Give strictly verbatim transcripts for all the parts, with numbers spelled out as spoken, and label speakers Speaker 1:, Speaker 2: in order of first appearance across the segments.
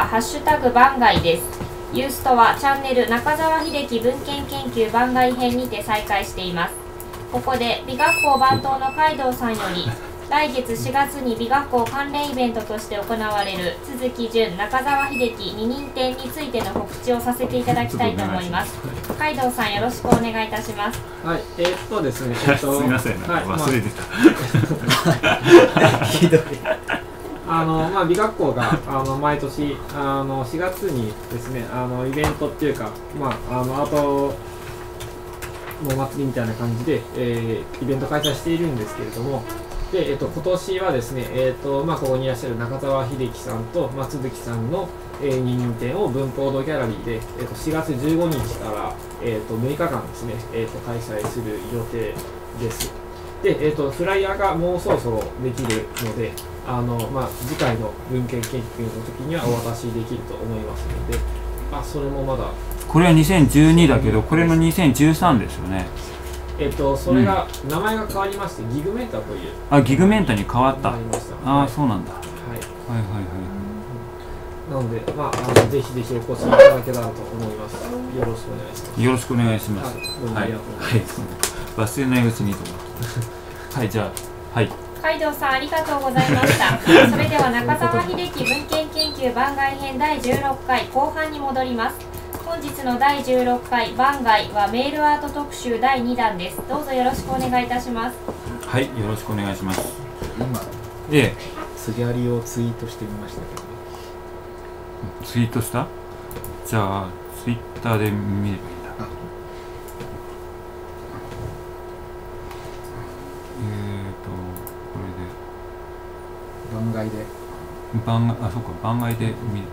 Speaker 1: ハッシュタグ番外です。ユーストはチャンネル中澤秀樹文献研究番外編にて再開しています。ここで美学校番頭の海道さんより来月しがつに美学校関連イベントとして行われる都築潤中澤秀樹二人展についての告知をさせていただきたいと思います。海道さん、よろしくお願いいたします。
Speaker 2: はい、えー、っとですね、えっと、
Speaker 3: すみません、はい、忘れて
Speaker 2: た。ひどい。あのまあ、美学校があの毎年あのしがつにですね、あのイベントっていうか、まあ、あのアートの祭りみたいな感じで、えー、イベント開催しているんですけれども、で、えー、と今年はですね、えーとまあ、ここにいらっしゃる中澤秀樹さんと、まあ、都築さんの、えー、二人展を文法堂ギャラリーで、えー、としがつじゅうごにちから、えー、とむいかかんですね、えー、と開催する予定です。で、えー、とフライヤーがもうそろそろできるので、あのまあ、次回の文献研究の時にはお渡しできると思いますので、あそれもまだ
Speaker 3: これはにせんじゅうにだけど、これのにせんじゅうさんですよね。え
Speaker 2: っとそれが、うん、名前が変わりまして、ギグメンタという、
Speaker 3: あ、ギグメンタに変わった。ああ、はい、そうなんだ。はい、はいはいはい
Speaker 2: なので、まあ、あのぜひぜひお越しいただけたらと思います。よろしくお願いします。
Speaker 3: よろしくお願いします。
Speaker 2: はい、はい、
Speaker 3: 忘れないうちにと思って。はい、じゃあ、はい。
Speaker 1: 海道さん、ありがとうございました。それでは中澤秀樹文献研究番外編だいじゅうろっかい後半に戻ります。本日のだいじゅうろっかい番外はメールアート特集だいにだんです。どうぞよろしくお願いいたします。
Speaker 3: はい、よろしくお願いします。
Speaker 4: 今、
Speaker 3: ええ、
Speaker 4: 杉ありをツイートしてみましたけど、
Speaker 3: ツイートした？じゃあツイッターで見ればいいんだ。えーとこれで
Speaker 4: 番外で
Speaker 3: 番外、あ、そうか、番外で見ればいいんだ。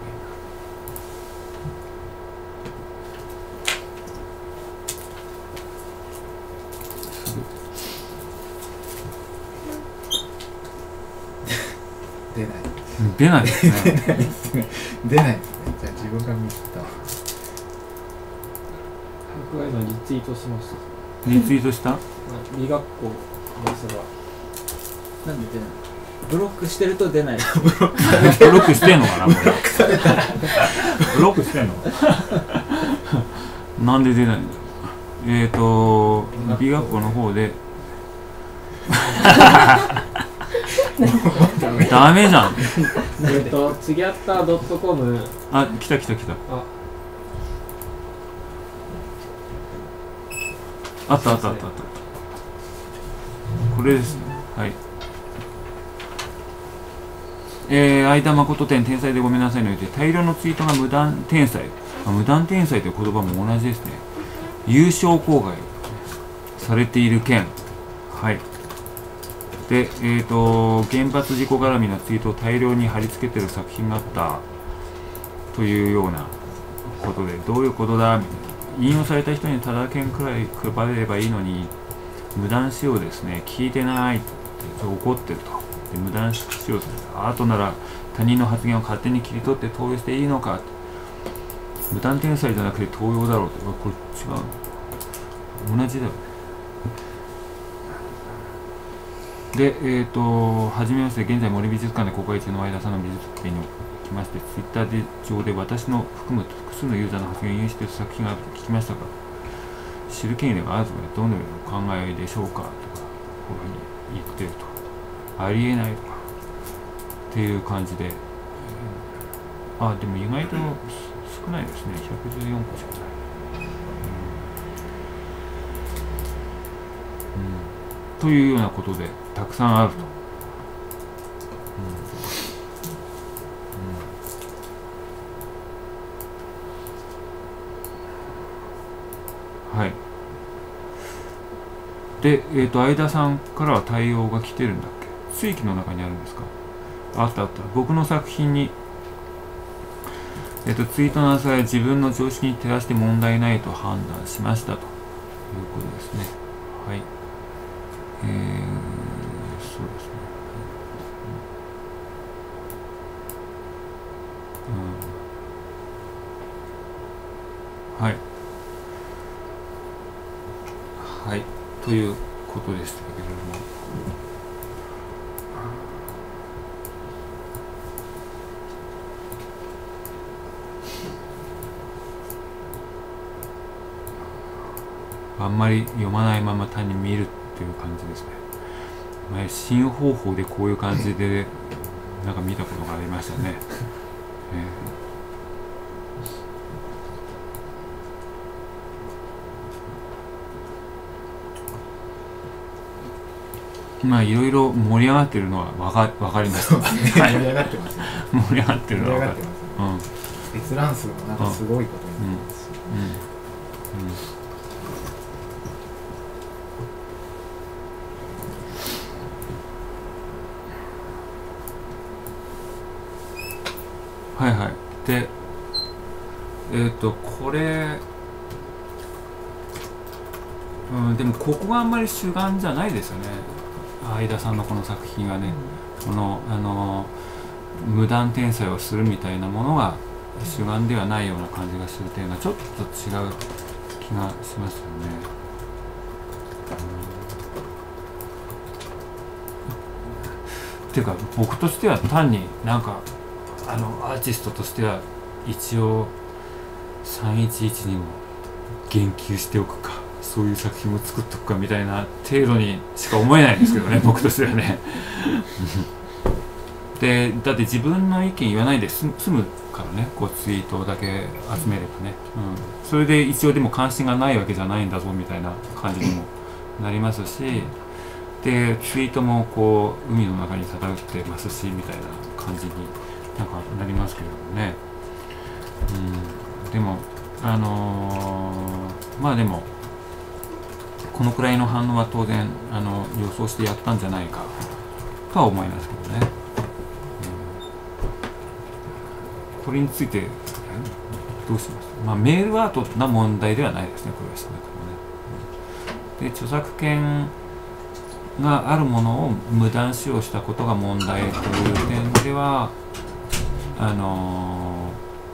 Speaker 4: 出ない。
Speaker 3: 出ないですね。
Speaker 4: 出ないですね。じゃあ自分が見た。
Speaker 2: 僕は今リツイートしました。
Speaker 3: リツイートした？
Speaker 2: 美学校ですが。
Speaker 4: なんで出ない？ブロックしてると出ない。
Speaker 3: ブロックされてる。ブロックしてんのかなこれ。ブロックされた。ブロックしてんの？なんで出ないんだろう。えっと美学校の方で。ダメじゃん。
Speaker 2: えっと、つぎあったドットコム。
Speaker 3: あ、来た来た来た。あ、あったあったあったあった。これですね。はい。えー、相田誠展天才でごめんなさいのようで、大量のツイートが無断天才。あ、無断天才という言葉も同じですね。優勝公害されている件。はい。で、えーと、原発事故絡みのツイートを大量に貼り付けてる作品があったというようなことで、どういうことだみたいな。引用された人にただ券くらい配れればいいのに、無断使用ですね、聞いてないって怒ってると。で、無断使用する。あとなら他人の発言を勝手に切り取って投与していいのかって。無断天才じゃなくて盗用だろうと。これ違う。同じだよね。で、えーと、はじめまして、現在森美術館で公開中の相田さんの美術展に来まして、ツイッターで上で私の含む複数のユーザーの発言を引用している作品が聞きましたが、知る権利があるとか、どのようなお考えでしょうかとか、こういうふうに言ってると。ありえないとか、っていう感じで、あ、でも意外と少ないですね。ひゃくじゅうよんこしかない。というようなことでたくさんあると、うんうん、はい。で、えっと相田さんからは対応が来てるんだっけ？追記の中にあるんですか？あったあった。僕の作品にえっとツイートの朝や自分の常識に照らして問題ないと判断しましたということですね。はい。えー、そうですね。うん、はい。はい。ということでしたけれども。 あんまり読まないまま単に見るっていう感じですね。前新方法でこういう感じでなんか見たことがありましたね。えー、まあいろいろ盛り上がってるのはわかわかります。
Speaker 5: そうですね。盛り上がってますね。
Speaker 3: 盛り上がってるのはわかる。
Speaker 5: 閲覧数もなんかすごいことになってますし。うんうんうん
Speaker 3: はいはい。で、えっ、ー、と、これ、うん、でもここがあんまり主眼じゃないですよね。相田さんのこの作品はね、この、あの、無断転載をするみたいなものが主眼ではないような感じがするというのは、ちょっと違う気がしますよね。うん、っていうか、僕としては単になんか、あのアーティストとしては一応さんいちいちにも言及しておくか、そういう作品を作っとくかみたいな程度にしか思えないんですけどね僕としてはねで、だって自分の意見言わないで済むからね、こうツイートだけ集めればね、うん、それで一応でも関心がないわけじゃないんだぞみたいな感じにもなりますし、でツイートもこう海の中に漂ってますしみたいな感じになんかなりますけれどもね。うん、でもあのー、まあでもこのくらいの反応は当然あの予想してやったんじゃないかとは思いますけどね。うん、これについてどうします？まあメールアートな問題ではないですね、これは少なくともね。で、著作権があるものを無断使用したことが問題という点では、あの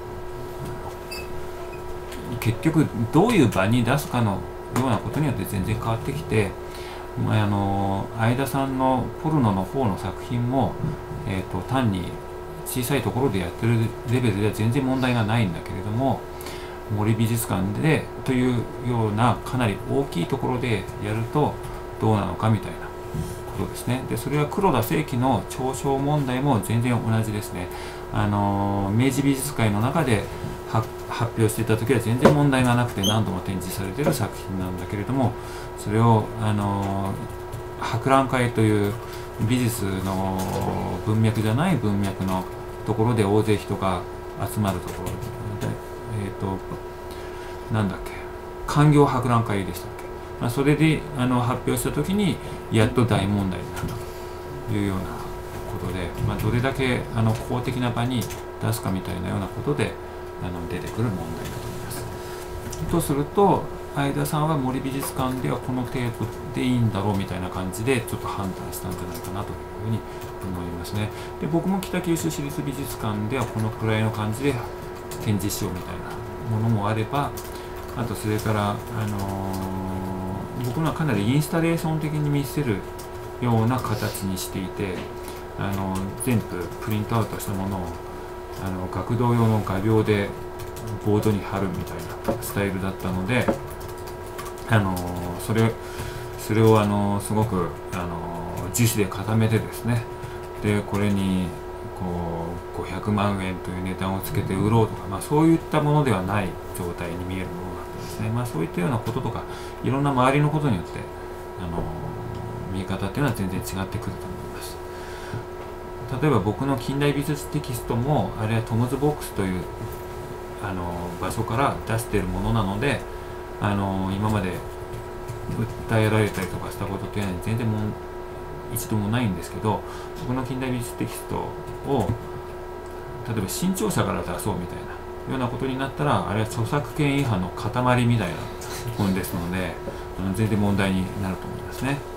Speaker 3: ー、結局どういう場に出すかのようなことによって全然変わってきて、あのー、相田さんのポルノの方の作品も、えーと、単に小さいところでやってるレベルでは全然問題がないんだけれども、森美術館でというようなかなり大きいところでやるとどうなのかみたいなことですね。でそれは黒田清輝の嘲笑問題も全然同じですね。あの明治美術会の中で発表していた時は全然問題がなくて何度も展示されている作品なんだけれども、それをあの博覧会という美術の文脈じゃない文脈のところで大勢人が集まるところで、えっとなんだっけ、官業博覧会でしたっけ、まあ、それであの発表した時にやっと大問題になったというようなことで、まあ、どれだけあの公的な場に出すかみたいなようなことであの出てくる問題だと思います。とすると相田さんは森美術館ではこの程度でいいんだろうみたいな感じでちょっと判断したんじゃないかなというふうに思いますね。で僕も北九州市立美術館ではこのくらいの感じで展示しようみたいなものもあれば、あとそれから、あのー、僕のはかなりインスタレーション的に見せるような形にしていて、あのー、全部プリントアウトしたものをあの学童用の画鋲でボードに貼るみたいなスタイルだったので、あのー、それそれを、あのー、すごく、あのー、樹脂で固めてですね、でこれにこうごひゃくまんえんという値段をつけて売ろうとか、まあ、そういったものではない状態に見えるものがあってですね、まあ、そういったようなこととかいろんな周りのことによって、あのー、見え方っていうのは全然違ってくると思います。例えば僕の近代美術テキストもあれはトムズボックスという、あのー、場所から出しているものなので、あのー、今まで訴えられたりとかしたことっていうのは全然もう一度もないんですけど、僕の近代美術テキストを例えば新潮社から出そうみたいなようなことになったら、あれは著作権違反の塊みたいな本ですのであの全然問題になると思いますね。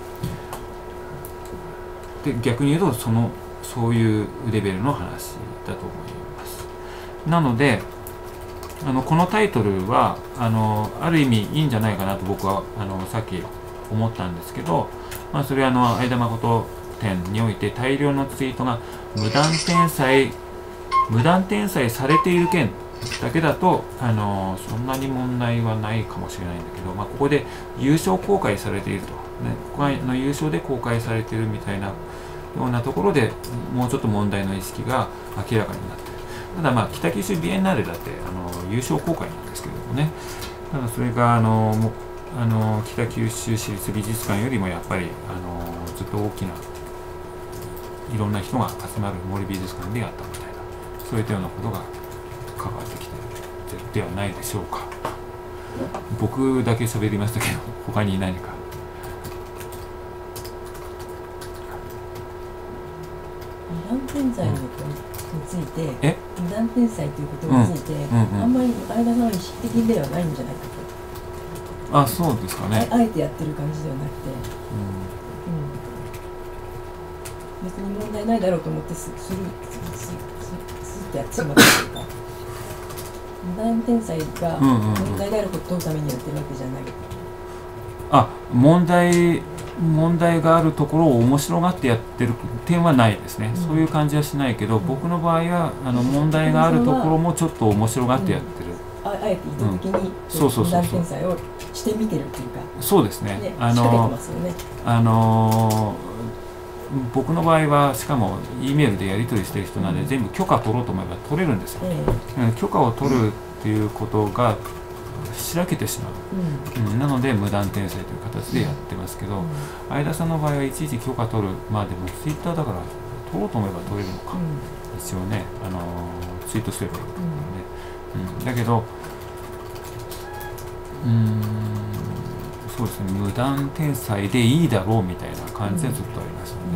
Speaker 3: で逆に言うとそのそういうレベルの話だと思います。なのであのこのタイトルはあのある意味いいんじゃないかなと僕はあのさっき思ったんですけど、まあ、それはあの相田誠展において大量のツイートが無断転載無断転載されている件だけだと、あのそんなに問題はないかもしれないんだけど、まあ、ここで優勝公開されていると、ね、ここの優勝で公開されているみたいなようなところでもうちょっと問題の意識が明らかになっている。ただまあ北九州ビエンナーレだってあの優勝公開なんですけれどもね、ただそれがあのもあの北九州市立美術館よりもやっぱりあのずっと大きないろんな人が集まる森美術館でやったみたいな、そういったようなことが関わってきているではないでしょうか。僕だけ喋りましたけど他に何か。
Speaker 6: 無断転載のことについて、
Speaker 3: え
Speaker 6: 無断転載ということについて、
Speaker 3: うんうんうん、
Speaker 6: あんまり相田さんは意識的ではないんじゃないかと。
Speaker 3: あ、そうですかね。
Speaker 6: あ, あえてやってる感じではなくて、うんうん、別に問題ないだろうと思ってすするすすすってやってしまったというか、無断転載が問題であることのためにやってるわけじゃない。
Speaker 3: あ、問題問題があるところを面白がってやってる点はないですね、うん、そういう感じはしないけど、うん、僕の場合はあの問題があるところもちょっと面白がってやってる、
Speaker 6: うん、あ, あえて意図的に無断転載をしてみてるっていうか、
Speaker 3: そうですね、
Speaker 6: ね、
Speaker 3: あの
Speaker 6: 仕掛けてますよね。
Speaker 3: あの僕の場合はしかも E メールでやり取りしてる人なんで、うん、全部許可取ろうと思えば取れるんですよ、えー、許可を取るっていうことがしらけてしまう、うんうん、なので無断転載という形でやってますけど、うん、相田さんの場合はいちいち許可取る、まあでもツイッターだから取ろうと思えば取れるのか、うん、一応ね、あのー、ツイートすればいいことなんで、うんうん、だけどうーんそうですね、無断転載でいいだろうみたいな感じでずっとありますよね、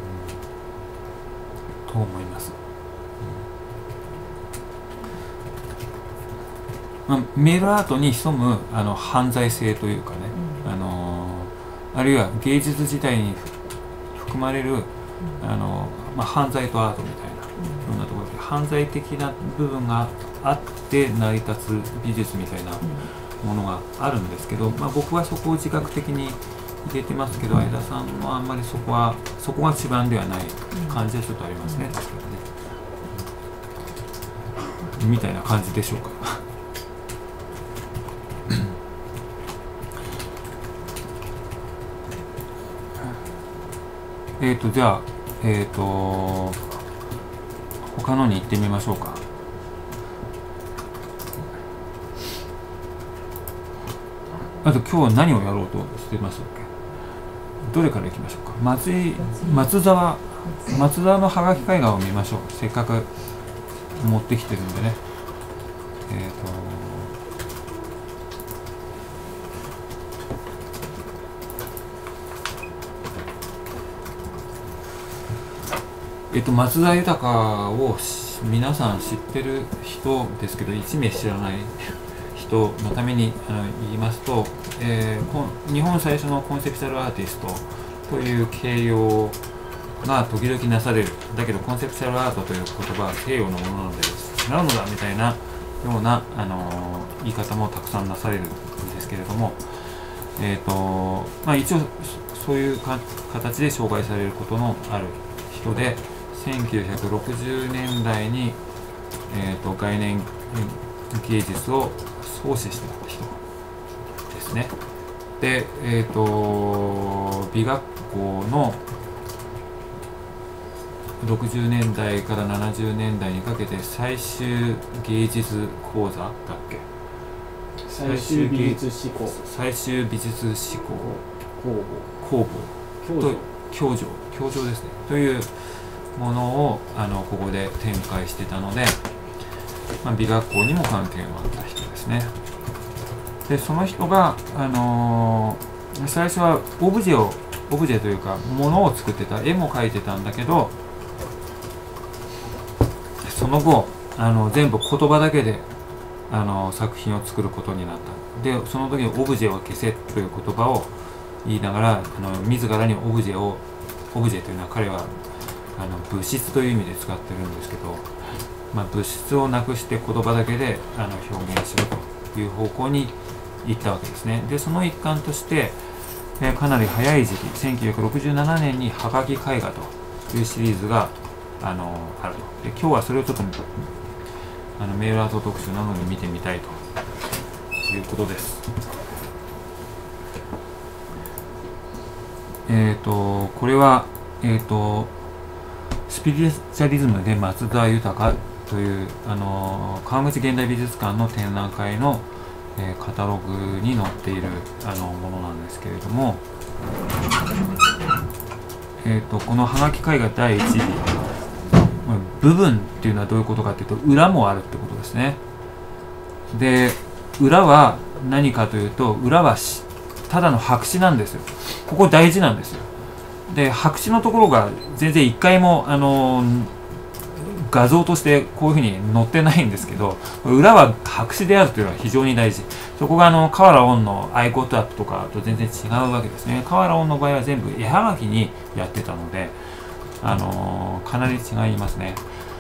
Speaker 3: うん、と思います。まあ、メールアートに潜むあの犯罪性というかね、うん、あのあるいは芸術自体に含まれる、うん、あのまあ、犯罪とアートみたいな、うん、いろんなところで犯罪的な部分があって成り立つ美術みたいなものがあるんですけど、まあ、僕はそこを自覚的に入れてますけど、相田さんはあんまりそこはそこが基盤ではない感じはちょっとありますね、確かにね、みたいな感じでしょうか。えっとじゃあえっと他のに行ってみましょうか。あと今日何をやろうとしてましたっけ。どれから行きましょうか。松井松沢松沢のはがき絵画を見ましょう。せっかく持ってきてるんでね。えっとえっと、松田豊を皆さん知ってる人ですけど、いち名知らない人のためにあの言いますと、えー、日本最初のコンセプチュアルアーティストという形容が時々なされる。だけどコンセプチュアルアートという言葉は西洋のものなので違うのだみたいなような、あのー、言い方もたくさんなされるんですけれども、えーとまあ、一応そういうか形で紹介されることのある人で、せんきゅうひゃくろくじゅうねんだいに、えー、と概念芸術を創始した人ですね。で、えー、と美学校のろくじゅうねんだいからななじゅうねんだいにかけて最終芸術講座だっけ、
Speaker 2: 最終美術思考
Speaker 3: 最終美術思考
Speaker 2: 工房
Speaker 3: と教場教場ですねというものをあのここで展開してたので、まあ、美学校にも関係があった人ですね。でその人が、あのー、最初はオブジェをオブジェというか物を作ってた、絵も描いてたんだけど、その後あの全部言葉だけであの作品を作ることになった。でその時にオブジェを消せという言葉を言いながら、あの自らにオブジェをオブジェというのは彼はあの物質という意味で使ってるんですけど、まあ、物質をなくして言葉だけであの表現しろという方向に行ったわけですね。でその一環として、えー、かなり早い時期せんきゅうひゃくろくじゅうななねんにはがき絵画というシリーズがあのあると。で今日はそれをちょっとあのメールアート特集などで見てみたいということです。えっ、ー、とこれはえっ、ー、とスピリチュアリズムで松田豊というあの川口現代美術館の展覧会の、えー、カタログに載っているあのものなんですけれども、えー、とこのはがき絵画だいいちび部分っていうのはどういうことかっていうと裏もあるってことですね。で裏は何かというと裏はただの白紙なんですよ。ここ大事なんですよ。で白紙のところが全然一回もあの画像としてこういうふうに載ってないんですけど、裏は白紙であるというのは非常に大事。そこがあの河原音のアイコットアップとかと全然違うわけですね。河原音の場合は全部絵はがきにやってたので、あのー、かなり違いますね。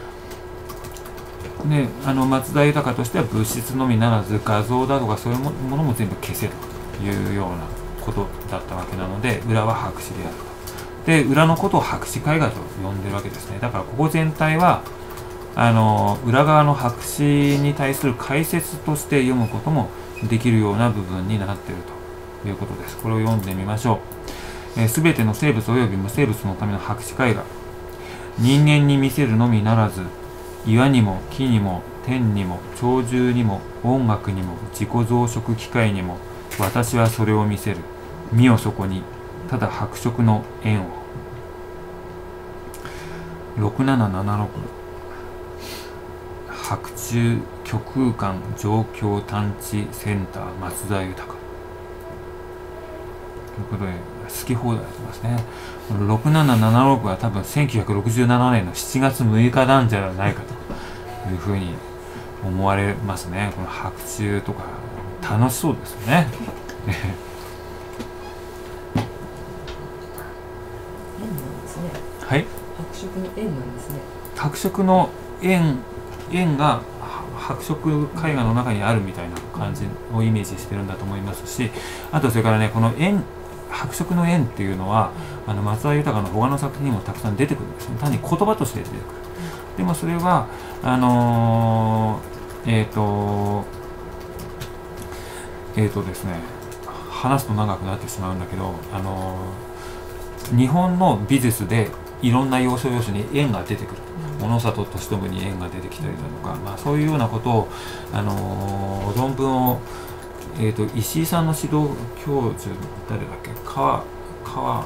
Speaker 3: であの松田豊としては物質のみならず画像だとかそういうものも全部消せというようなことだったわけなので、裏は白紙であると。で裏のことを白紙絵画と呼んでるわけですね。だからここ全体はあの裏側の白紙に対する解説として読むこともできるような部分になっているということです。これを読んでみましょう。すべての生物及び無生物のための白紙絵画。人間に見せるのみならず、岩にも木にも天にも鳥獣にも音楽にも自己増殖機械にも私はそれを見せる。見よそこにただ白色の円を。ろくななななろく白昼虚空間状況探知センター松田豊ということで好き放題やってますね。ろくななななろくは多分せんきゅうひゃくろくじゅうななねんのしちがつむいかなんじゃないかというふうに思われますね。この白昼とか楽しそうですよね。
Speaker 6: 円なんですね。
Speaker 3: はい。
Speaker 6: 白色の円なんですね。
Speaker 3: 白色の円円が白色絵画の中にあるみたいな感じをイメージしてるんだと思いますし、あとそれからねこの円白色の円っていうのはあの松田豊の他の作品にもたくさん出てくるんですね。単に言葉として出てくる。でもそれはあのー、えっ、ー、とえっ、ー、とですね話すと長くなってしまうんだけど、あのー、日本の美術でいろんな要所要所に円が出てくる。小野里俊信に円が出てきたりだとか、まあ、そういうようなことを、あのー、論文を、えー、と石井さんの指導教授誰だっけ川川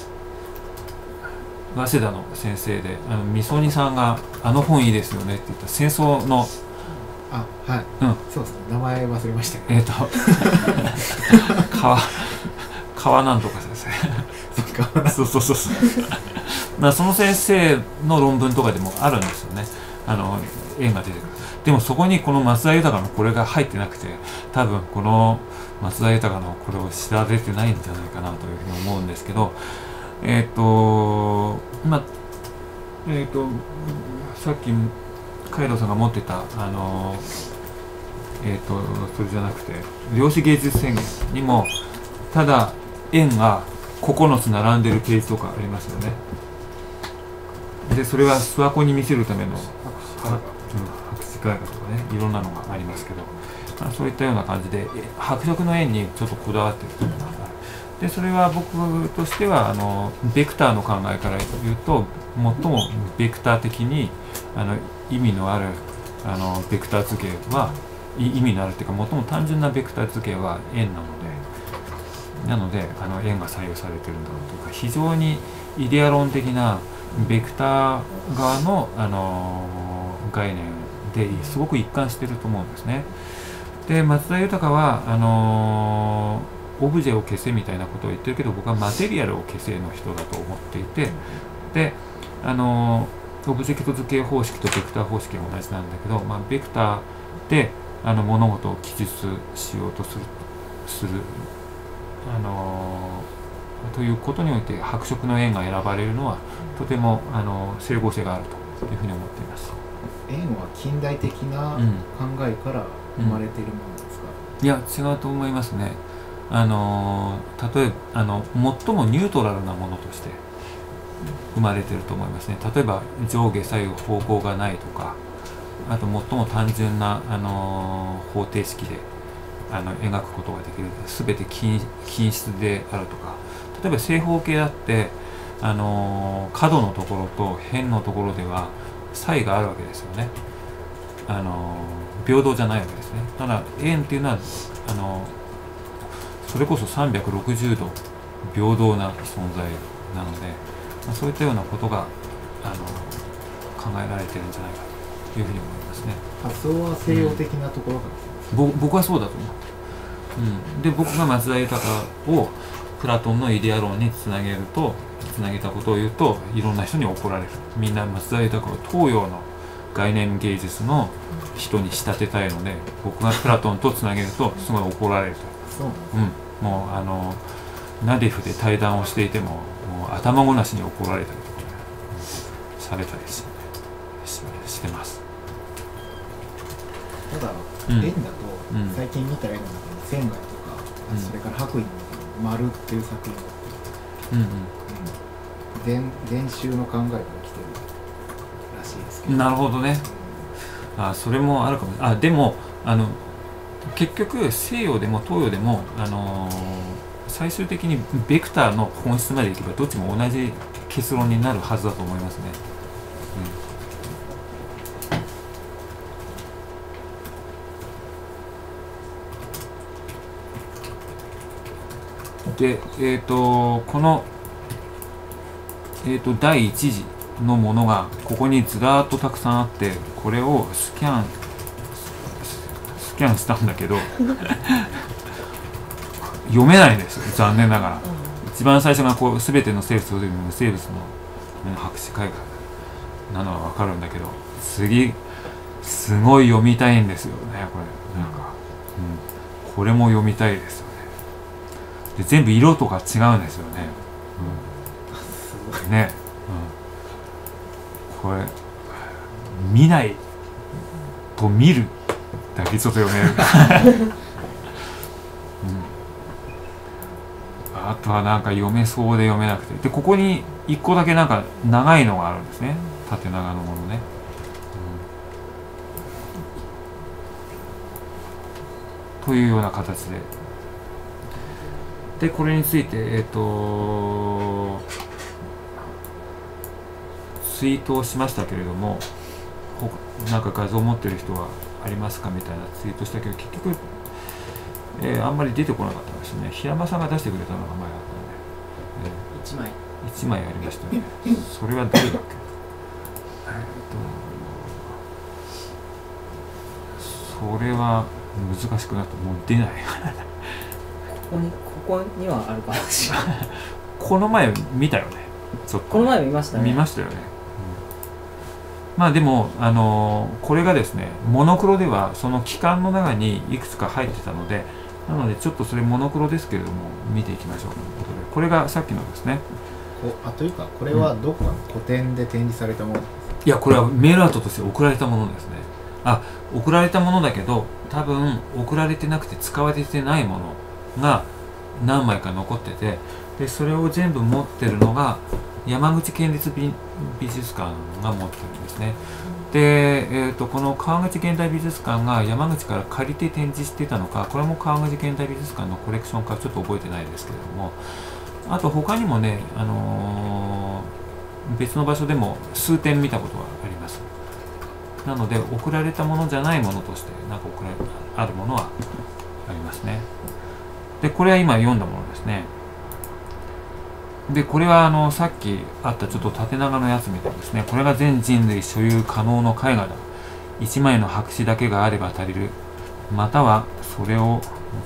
Speaker 3: 早稲田の先生であのみそにさんが「あの本いいですよね」って言った戦争の
Speaker 5: あはい、うん、そうですね名前忘れましたけど、
Speaker 3: えっ、ー、と川川なんとか先生そうそうそうそうまあその先生の論文とかでもあるんですよね。あの円が出てくる。でもそこにこの松田豊のこれが入ってなくて、多分この松田豊のこれを知られてないんじゃないかなというふうに思うんですけど、えっ、ー、とまあえっ、ー、とさっき海藤さんが持ってたあのえっ、ー、とそれじゃなくて量子芸術宣言にもただ円がここのつ並んでるページとかありますよね。でそれは諏訪湖に見せるための白紙絵画とかねいろんなのがありますけど、まあ、そういったような感じで白色の円にちょっとこだわっているというのがある。でそれは僕としてはあのベクターの考えから言うと最もベクター的にあの意味のあるあのベクター図形は意味のあるというか最も単純なベクター図形は円なのでなのであの円が採用されているんだろうというか非常にイデア論的なベクター側の、あのー、概念ですごく一貫していると思うんですね。で松田豊はあのー、オブジェを消せみたいなことを言ってるけど僕はマテリアルを消せの人だと思っていて、で、あのー、オブジェクト図形方式とベクター方式が同じなんだけど、まあ、ベクターであの物事を記述しようとするするあのーということにおいて白色の円が選ばれるのはとてもあの整合性があるというふうに思っています。
Speaker 5: 円は近代的な考えから生まれているものですか？
Speaker 3: うん、いや違うと思いますね。あの例えばあの最もニュートラルなものとして生まれていると思いますね。例えば上下左右方向がないとか、 あと最も単純な、あのー方程式であの描くことができる。全て均均質であるとか、例えば正方形だって、あのー角のところと辺のところでは差異があるわけですよね。あのー平等じゃないわけですね。ただ円っていうのはあのーそれこそさんびゃくろくじゅうど平等な存在なので、まあ、そういったようなことが、あのー考えられてるんじゃないかというふうに思いますね。
Speaker 5: 発想は西洋的なところから、
Speaker 3: ぼ僕はそうだと思う。うん、で僕が松田豊をプラトンのイデア論につなげるとつなげたことを言うといろんな人に怒られる。みんな松田豊を東洋の概念芸術の人に仕立てたいので、僕がプラトンとつなげるとすごい怒られると。
Speaker 5: そう
Speaker 3: うん、もうあのナディフで対談をしていても、もう頭ごなしに怒られたりとか、ね、されたりし、し、してます。
Speaker 5: ただ、
Speaker 3: うん、
Speaker 5: 円だと、
Speaker 3: うん、
Speaker 5: 最近見た絵の中に仙外とか、うん、それから白衣の丸っていう作品があって、うんうん伝伝習の考えから来てるらしいですけど。
Speaker 3: なるほどね。あ、それもあるかも。あ、でもあの結局西洋でも東洋でも、あのー、最終的にベクターの本質までいけばどっちも同じ結論になるはずだと思いますね。うん、で、えっとこのえー、とだいいち次のものがここにずらーっとたくさんあって、これをスキャンスキャンしたんだけど読めないんですよ、残念ながら。一番最初がこう全ての生物を読む無生物の博士絵画なのは分かるんだけど、次すごい読みたいんですよね、これなんか、うん、これも読みたいですよね。で全部色とか違うんですよね、うんね、うん、これ見ないと見るだけちょっと読める、うん、あとはなんか読めそうで読めなくて、でここにいっこだけなんか長いのがあるんですね、縦長のものね、うん、というような形で、でこれについてえっとツイートをしましたけれども、なんか画像を持ってる人はありますかみたいなツイートしたけど、結局、えー、あんまり出てこなかったですね。平間さんが出してくれたのが前だったので、えー、
Speaker 4: いちまい
Speaker 3: いちまいありましたね。それはどれだっけ、えー、とそれは難しくなってもう出ない
Speaker 4: ここにここにはあるかもしれない
Speaker 3: この前見たよね、ちょっと
Speaker 4: この前見ましたね。
Speaker 3: 見ましたよね。まあでも、あのー、これがですね、モノクロではその期間の中にいくつか入ってたので、なのでちょっとそれモノクロですけれども見ていきましょうということで、これがさっきのですね。
Speaker 5: こあというか、これはどこかの個展で展示されたものですか？
Speaker 3: いや、これはメールアートとして送られたものですね。あ、送られたものだけど、多分送られてなくて使われてないものが何枚か残ってて、でそれを全部持ってるのが山口県立 美, 美術館が持ってるんですね。で、えー、とこの川口現代美術館が山口から借りて展示してたのか、これも川口現代美術館のコレクションかちょっと覚えてないですけれども、あと他にもね、あのー、別の場所でも数点見たことはあります。なので送られたものじゃないものとしてなんか送られあるものはありますね。でこれは今読んだものですね。でこれはあのさっきあったちょっと縦長のやつみたいですね。これが全人類所有可能の絵画だ。一枚の白紙だけがあれば足りる。またはそれを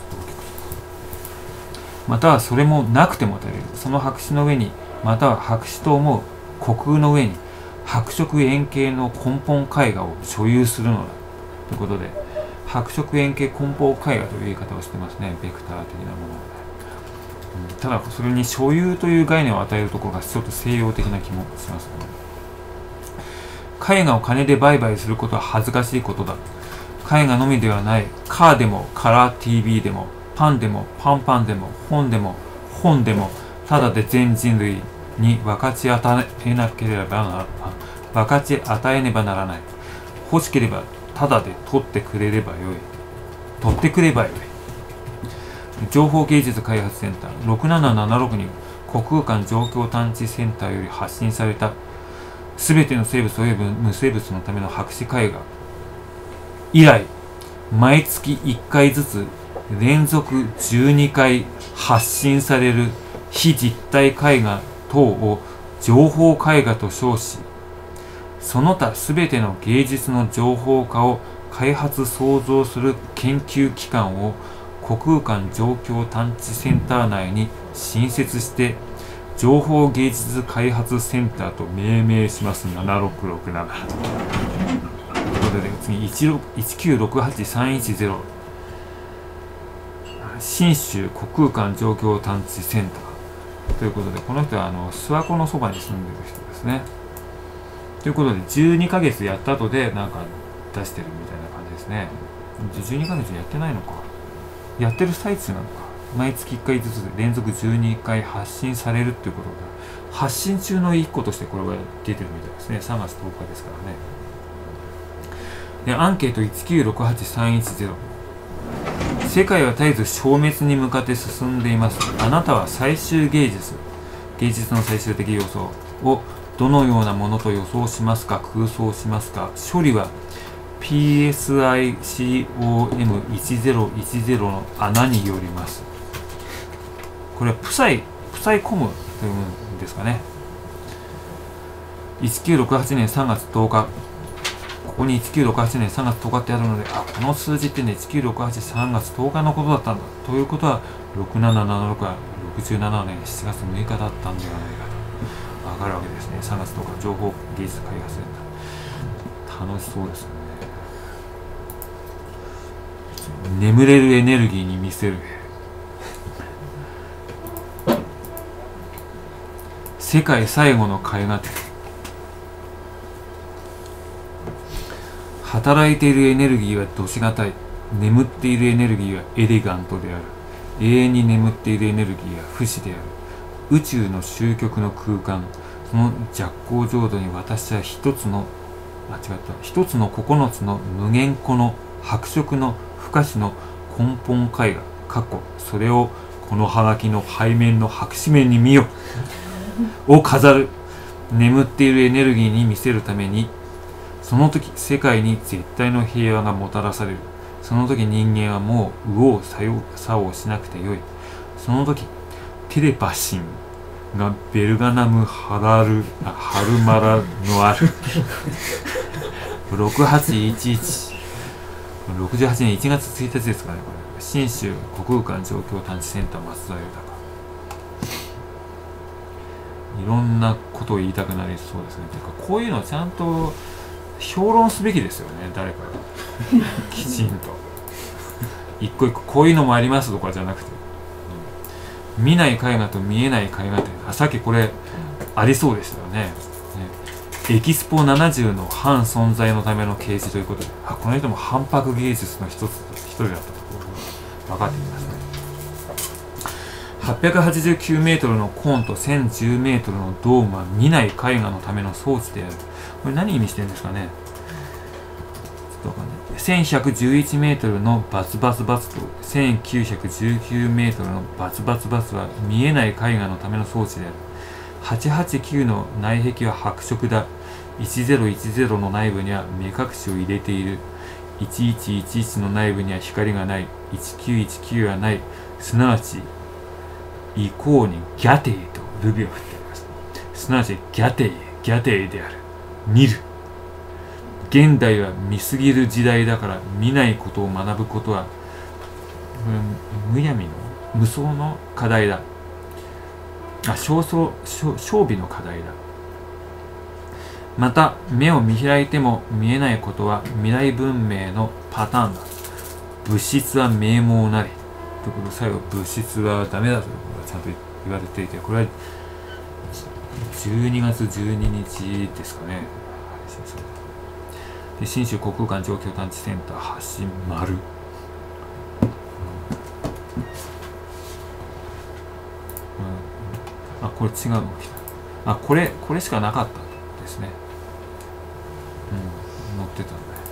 Speaker 3: またはそれもなくても足りる。その白紙の上に、または白紙と思う虚空の上に白色円形の根本絵画を所有するのだということで、白色円形根本絵画という言い方をしてますね。ベクター的なものを。ただそれに所有という概念を与えるところがちょっと西洋的な気もしますね。絵画を金で売買することは恥ずかしいことだ。絵画のみではない。カーでもカラー ティーブイ でもパンでもパンパンでも本でも本でもただで全人類に分かち与えなければなら分かち与えねばならない。 欲しければタダで取ってくれればよい取ってくればよい。情報芸術開発センターろくななななろくに国空間状況探知センターより発信されたすべての生物及び無生物のための博士絵画以来、毎月いっかいずつ連続じゅうにかい発信される非実体絵画等を情報絵画と称し、その他すべての芸術の情報化を開発創造する研究機関を国空間状況探知センター内に新設して情報芸術開発センターと命名します。ななろくろくななということで、次いちきゅうろくはちさんいちゼロ信州国空間状況探知センターということで、この人はあの諏訪湖のそばに住んでる人ですね。ということでじゅうにかげつやった後でなんか出してるみたいな感じですね。じゅうにかげつやってないのか、やってる最中なのか。毎月いっかいずつ連続じゅうにかい発信されるっていうことが発信中のいっことしてこれが出てるみたいですね。さんがつとおかですからね。でアンケートいちきゅうろくはちさんいちゼロ世界は絶えず消滅に向かって進んでいます。あなたは最終芸術芸術の最終的要素をどのようなものと予想しますか、空想しますか。処理は ピーエスアイコムいちゼロいちゼロ の穴によります。これはプサイプサイコムというんですかね。いちきゅうろくはちねんさんがつとおか、ここにいちきゅうろくはちねんさんがつとおかってあるので、あ、この数字ってね、いちきゅうろくはちさんがつとおかのことだったんだということは、ろくななななろくはろくじゅうななねんしちがつむいかだったんではないかとわかるわけですね。さんがつとおか情報技術開発センター、楽しそうですよね。眠れるエネルギーに見せる世界最後の絵画展。働いているエネルギーはどしがたい。眠っているエネルギーはエレガントである。永遠に眠っているエネルギーは不死である。宇宙の終極の空間、その寂光浄土に私は一つの間違った一つの九つの無限個の白色の不可視の根本絵画過去、それをこのハガキの背面の白紙面に見よを飾る。眠っているエネルギーに見せるために、その時世界に絶対の平和がもたらされる。その時人間はもう右往左往しなくてよい。その時テレパシンがベルガナムハラルあハルマラのあるろくはちいちいちろくじゅうはちねんいちがつついたちですかね。これ信州国空間状況探知センター松田豊。いろんなことを言いたくなりそうですね。というかこういうのをちゃんと評論すべきですよね、誰かがきちんと一個一個こういうのもありますとかじゃなくて、うん、見ない絵画と見えない絵画展、あ、さっきこれありそうでしたよね。ね、エキスポななじゅうの反存在のための掲示ということで、あ、この人も反拍芸術の一つ一人だったと分かってきますね。はっぴゃくはちじゅうきゅうメートルのコーンとせんじゅうメートルのドームは見ない絵画のための装置である。これ何意味してるんですかね。ちょっとわかんない。せんひゃくじゅういちメートルのバツバツバツとせんきゅうひゃくじゅうきゅうメートルのバツバツバツは見えない絵画のための装置である。はちはちきゅうの内壁は白色だ。いちぜろいちぜろの内部には目隠しを入れている。いちいちいちいちの内部には光がない。いちきゅういちきゅうはない。すなわちイコーにギャテイとルビを振ってあります。すなわちギャテイ、ギャテイである。見る。現代は見すぎる時代だから見ないことを学ぶことは、うん、むやみの無双の課題だ。あ、焦燥、勝美の課題だ。また目を見開いても見えないことは未来文明のパターンだ。物質は名門なり。ということで最後、物質はダメだということがちゃんと言われていて、これはじゅうにがつじゅうににちですかね。で信州国空間状況探知センター発信丸、うん、あ、これ違うのが来た。あ、これこれしかなかったですね。うん、載ってたんだよ。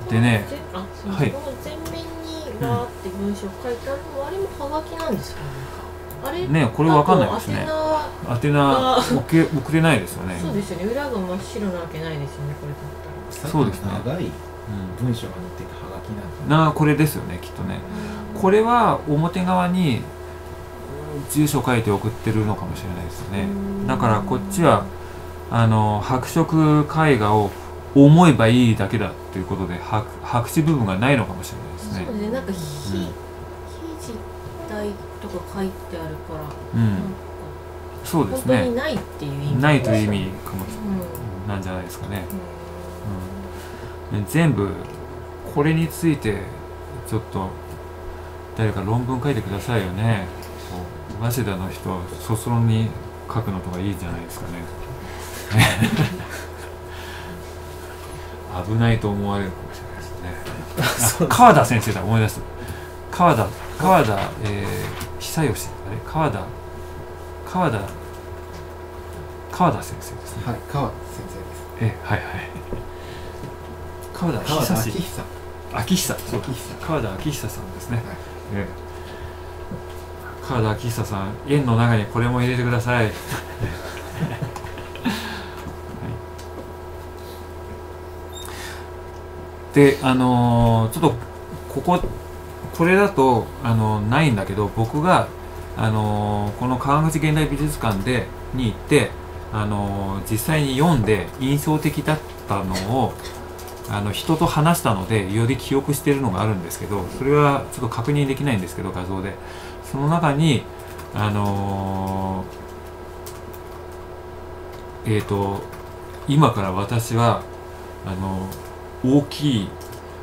Speaker 3: でね、
Speaker 1: ぜあすみません、
Speaker 3: はい
Speaker 1: この全面にガーって文章書いてあるのは、あれもハガキなんですかね。あれ
Speaker 3: ねこれわかんないですね。
Speaker 1: あと
Speaker 3: 宛名送れ送れないですよね。
Speaker 1: そうですよね。裏が真っ白なわけないですよね。これだったら。
Speaker 3: そうですね
Speaker 5: 長い
Speaker 3: うん
Speaker 5: 文章が載っていたハガキなんだ。
Speaker 3: なこれですよねきっとね。これは表側に住所書いて送ってるのかもしれないですよね。だからこっちはあの白色絵画を思えばいいだけだっていうことで白白紙部分がないのかもしれないですね。
Speaker 1: そうですね。なんか非、
Speaker 3: うん
Speaker 1: 非実体とか書いてあるから、
Speaker 3: うん
Speaker 1: なんか
Speaker 3: そうですね。
Speaker 1: 本当にないっていう意味。
Speaker 3: ないという意味かも
Speaker 1: うん。
Speaker 3: なんじゃないですかね。
Speaker 1: うん
Speaker 3: うん、全部これについてちょっと誰か論文書いてくださいよね。こう早稲田の人卒論に書くのとかいいじゃないですかね。危ないと思われるかもしれないですね。あ川田先生だ、思い出す。川田川田、えー、久吉あれ川田川田川田先生ですね。
Speaker 5: はい、川田先生です。
Speaker 3: えはいはい。川田
Speaker 5: 川田
Speaker 3: 久志
Speaker 5: 明久。
Speaker 3: 秋久そう
Speaker 5: 秋久
Speaker 3: 川田秋久さんですね。
Speaker 5: はい
Speaker 3: ええ川田秋久さん、円の中にこれも入れてください。はいで、あのー、ちょっとこここれだと、あのー、ないんだけど、僕が、あのー、この川口現代美術館でに行って、あのー、実際に読んで印象的だったのをあの人と話したのでより記憶しているのがあるんですけど、それはちょっと確認できないんですけど、画像でその中にあのー、えっ、ー、と今から私はあの大きい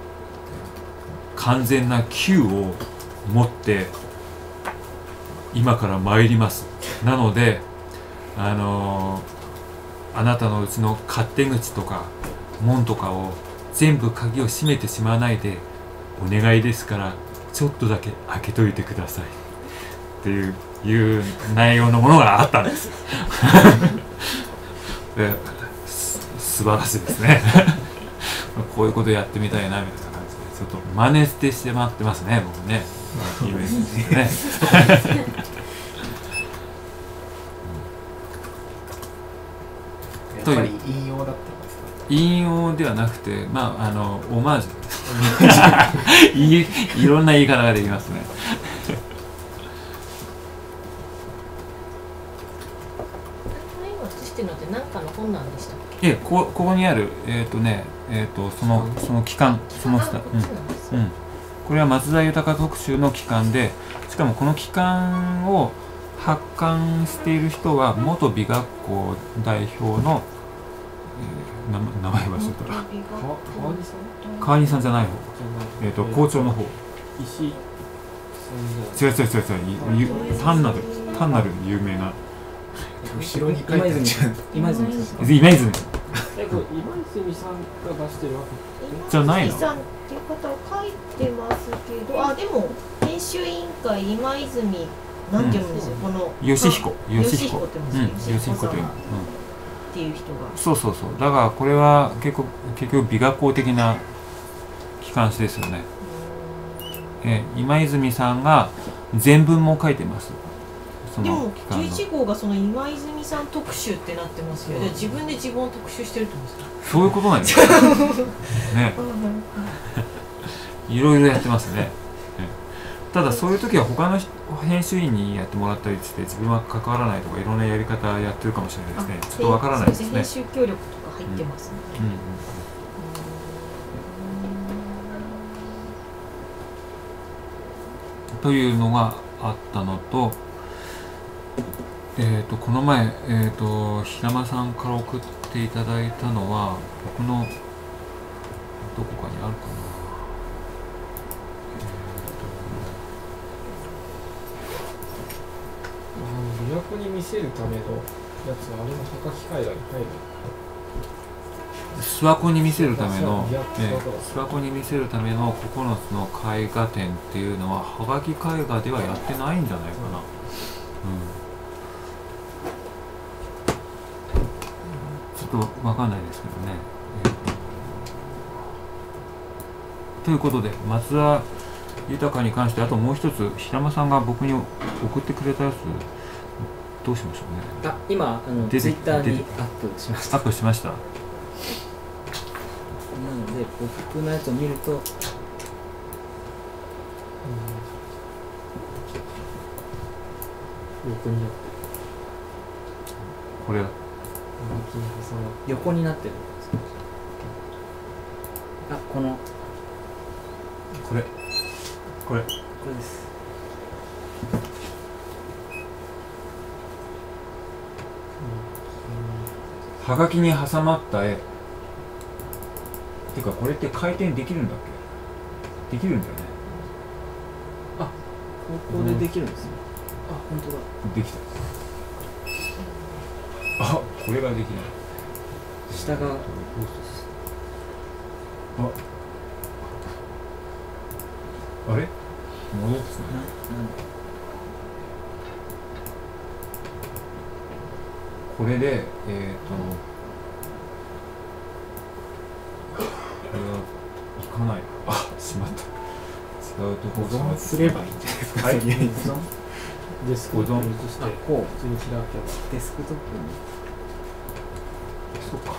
Speaker 3: 完全な球を持って今から参ります。なのであのー、あなたのうちの勝手口とか門とかを全部鍵を閉めてしまわないでお願いですからちょっとだけ開けといてくださいっていういう内容のものがあったんですです素晴らしいですねこういうことやってみたいなみたいな感じでちょっと真似してしてもらってますね僕ねイメージですね
Speaker 5: やっぱり引用だったんですか。
Speaker 3: 引用ではなくて、まあ、あのオマージュい, いろんな言い方ができますね
Speaker 1: 今写してるのって何かの本なんでしたっけ？
Speaker 3: えこここにあるえっ、ー、とねえっ、ー、とそのその期間その下、
Speaker 1: あ、こっちなんですね。
Speaker 3: うんうん、これは松田豊特集の期間で、しかもこの期間を発刊している人は元美学校代表の、えー、名名前はちょっと
Speaker 2: 川川西さん
Speaker 3: 川西さんじゃない方、
Speaker 2: じゃない
Speaker 3: えっ、ー、と校長の方、
Speaker 2: 石さんじゃない
Speaker 3: 違う違う違う違うゆ単なる単なる有名な
Speaker 5: 後ろに書いてあるじゃん。
Speaker 6: 今泉さんですか？
Speaker 3: 今泉
Speaker 2: え、これ今泉さんが出してるわけ
Speaker 3: じゃないの
Speaker 1: 今泉さんっていう方は書いてますけど、あ、でも編集委員会今泉なんて読むんですよ、この
Speaker 3: 義彦
Speaker 1: 義彦って言うん
Speaker 3: うん
Speaker 1: ですよ、
Speaker 3: 義彦という、うん、
Speaker 1: っていう人が。
Speaker 3: そうそうそう、だからこれは結構結局美学校的な機関誌ですよね。え今泉さんが全文も書いてます。そ
Speaker 1: でも
Speaker 3: の機関の
Speaker 1: じゅういち号がその今泉さん特集ってなってますよ。じゃあ自分で自分を特集してるってことですか？
Speaker 3: そういうことなんですよね。いろいろやってますね。ただそういう時は他の編集員にやってもらったりして自分は関わらないとかいろんなやり方やってるかもしれないですね。ちょっとわからないですね。
Speaker 1: 編集協力とか入ってますね。
Speaker 3: うんうんというのがあったのと、えー、とこの前、えー、と平間さんから送っていただいたのは僕のどこかにあるかな、
Speaker 2: あの琵琶湖に見せるためのやつはあれもはがき海外に入る。
Speaker 3: 諏訪湖に見せるための、
Speaker 2: いや
Speaker 3: えー諏訪湖に見せるためのここのつの絵画展っていうのははがき絵画ではやってないんじゃないかな。うん、ちょっとわかんないですけどね。えということで松田豊に関してあともう一つ平間さんが僕に送ってくれたやつどうしましょうね。
Speaker 4: あ、今あの
Speaker 3: 出て
Speaker 4: ツイッター
Speaker 3: 出て
Speaker 4: にアップしました。
Speaker 3: アップしました。
Speaker 4: なので僕のやつを見ると、
Speaker 2: 横になって
Speaker 3: これだ。
Speaker 4: 横になってる。あ、この
Speaker 3: これこれ
Speaker 4: これです。
Speaker 3: はがきに挟まった絵てかこれって回転できるんだっけ。できるんだよね。
Speaker 4: ここでできるんですよ。あ、本当だ。
Speaker 3: できた。あ、これができない。
Speaker 4: 下が
Speaker 3: あ、あれ戻ってない。これで、えっと、これはいかない。あ、しまった。違うとこ
Speaker 5: 保存すればいいんじゃないですか。
Speaker 3: はい。
Speaker 5: とりあえず
Speaker 2: デスク
Speaker 3: 保存
Speaker 2: として
Speaker 4: あ、こ
Speaker 2: 普通に開けば
Speaker 4: うデスクトップに。
Speaker 3: そっか。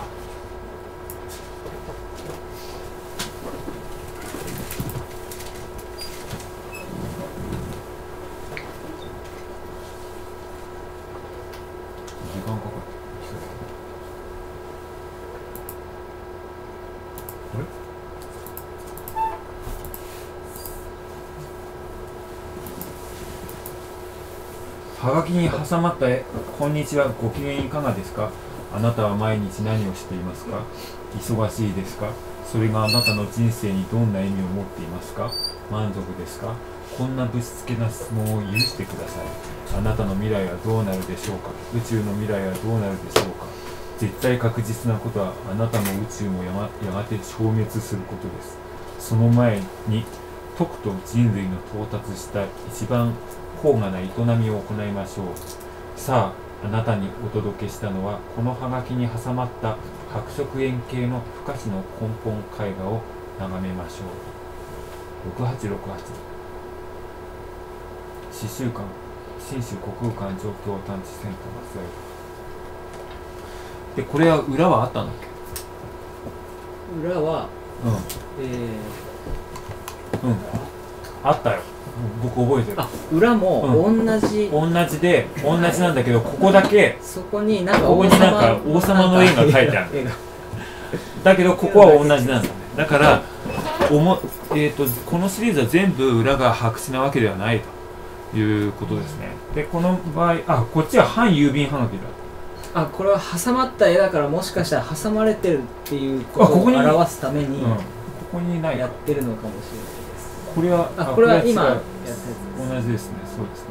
Speaker 3: 時間かかってあれはがきに挟まった絵、こんにちは、ご機嫌いかがですか。あなたは毎日何をしていますか。忙しいですか。それがあなたの人生にどんな意味を持っていますか。満足ですか。こんなぶしつけな質問を許してください。あなたの未来はどうなるでしょうか。宇宙の未来はどうなるでしょうか。絶対確実なことはあなたも宇宙もやがやがて消滅することです。その前にとくと人類の到達した一番高雅な営みを行いましょう。さあ、あなたにお届けしたのはこのハガキに挟まった白色円形の不可視の根本絵画を眺めましょう。ろくはちろくはち詩集館信州国空間状況探知センター松江で、これは裏はあったんだっけ。
Speaker 4: 裏は、
Speaker 3: うん
Speaker 4: え
Speaker 3: うんあったよ。僕覚えてる。
Speaker 4: ー、あ、裏も同じ、
Speaker 3: 同じで同じなんだけど、ここだけ
Speaker 4: そこになんか
Speaker 3: ここになんか王様の絵が描いてある。
Speaker 4: 絵が
Speaker 3: だけどここは同じなんだね。だからおも、えー、とこのシリーズは全部裏が白紙なわけではないということですね。でこの場合、あ、こっちは半郵便はがきだ。
Speaker 4: あ、これは挟まった絵だから、もしかしたら挟まれてるっていうことを
Speaker 3: あここに
Speaker 4: 表すために
Speaker 3: うん、ここにない
Speaker 4: やってるのかもしれないです。
Speaker 3: これは
Speaker 4: あ、これは今や
Speaker 3: 違う
Speaker 4: ったやつです。
Speaker 3: 同じですね。そうですね。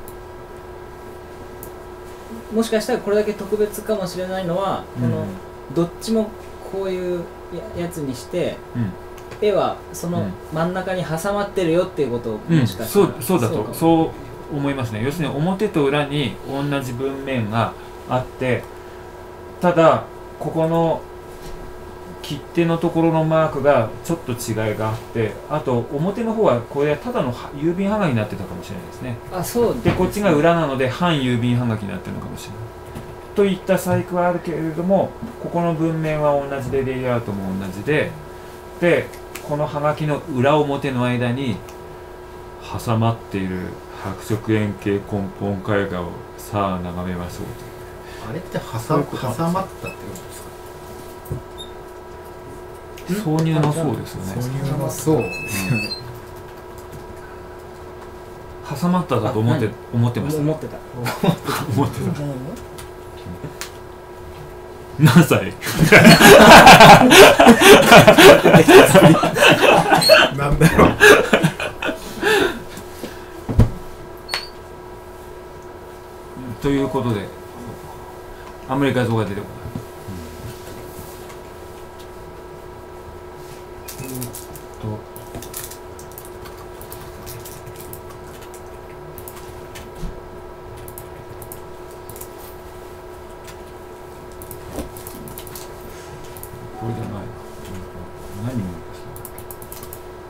Speaker 4: もしかしたらこれだけ特別かもしれないのは、このどっちもこういうややつにして、
Speaker 3: うん
Speaker 4: 絵はその
Speaker 3: うん
Speaker 4: 真ん中に挟まってるよっていうことを
Speaker 3: うん、
Speaker 4: もしかしたら、
Speaker 3: そうそうだと
Speaker 4: かも
Speaker 3: そう思いますね。要するに表と裏に同じ文面があって、ただここの切手のところのマークがちょっと違いがあって、あと表の方はこれはただの郵便はがきになってたかもしれないですね。
Speaker 4: あ、そう
Speaker 3: でこっちが裏なので半郵便はがきになってるのかもしれないといった細工はあるけれども、ここの文面は同じでレイアウトも同じで、でこのはがきの裏表の間に挟まっている白色円形根本絵画をさあ眺めましょうと。
Speaker 5: あれって挟挟まったってことですか。
Speaker 3: 挿入のそうですよね。
Speaker 5: 挿入のそうですよね。
Speaker 3: 挟まっただと思って思ってました。
Speaker 4: 思ってた。
Speaker 3: 思ってた。何歳？
Speaker 5: なんだろう。
Speaker 3: ということで、あんまり画像が出てこない。えーっと。これじゃないな。何を見ましたっけ。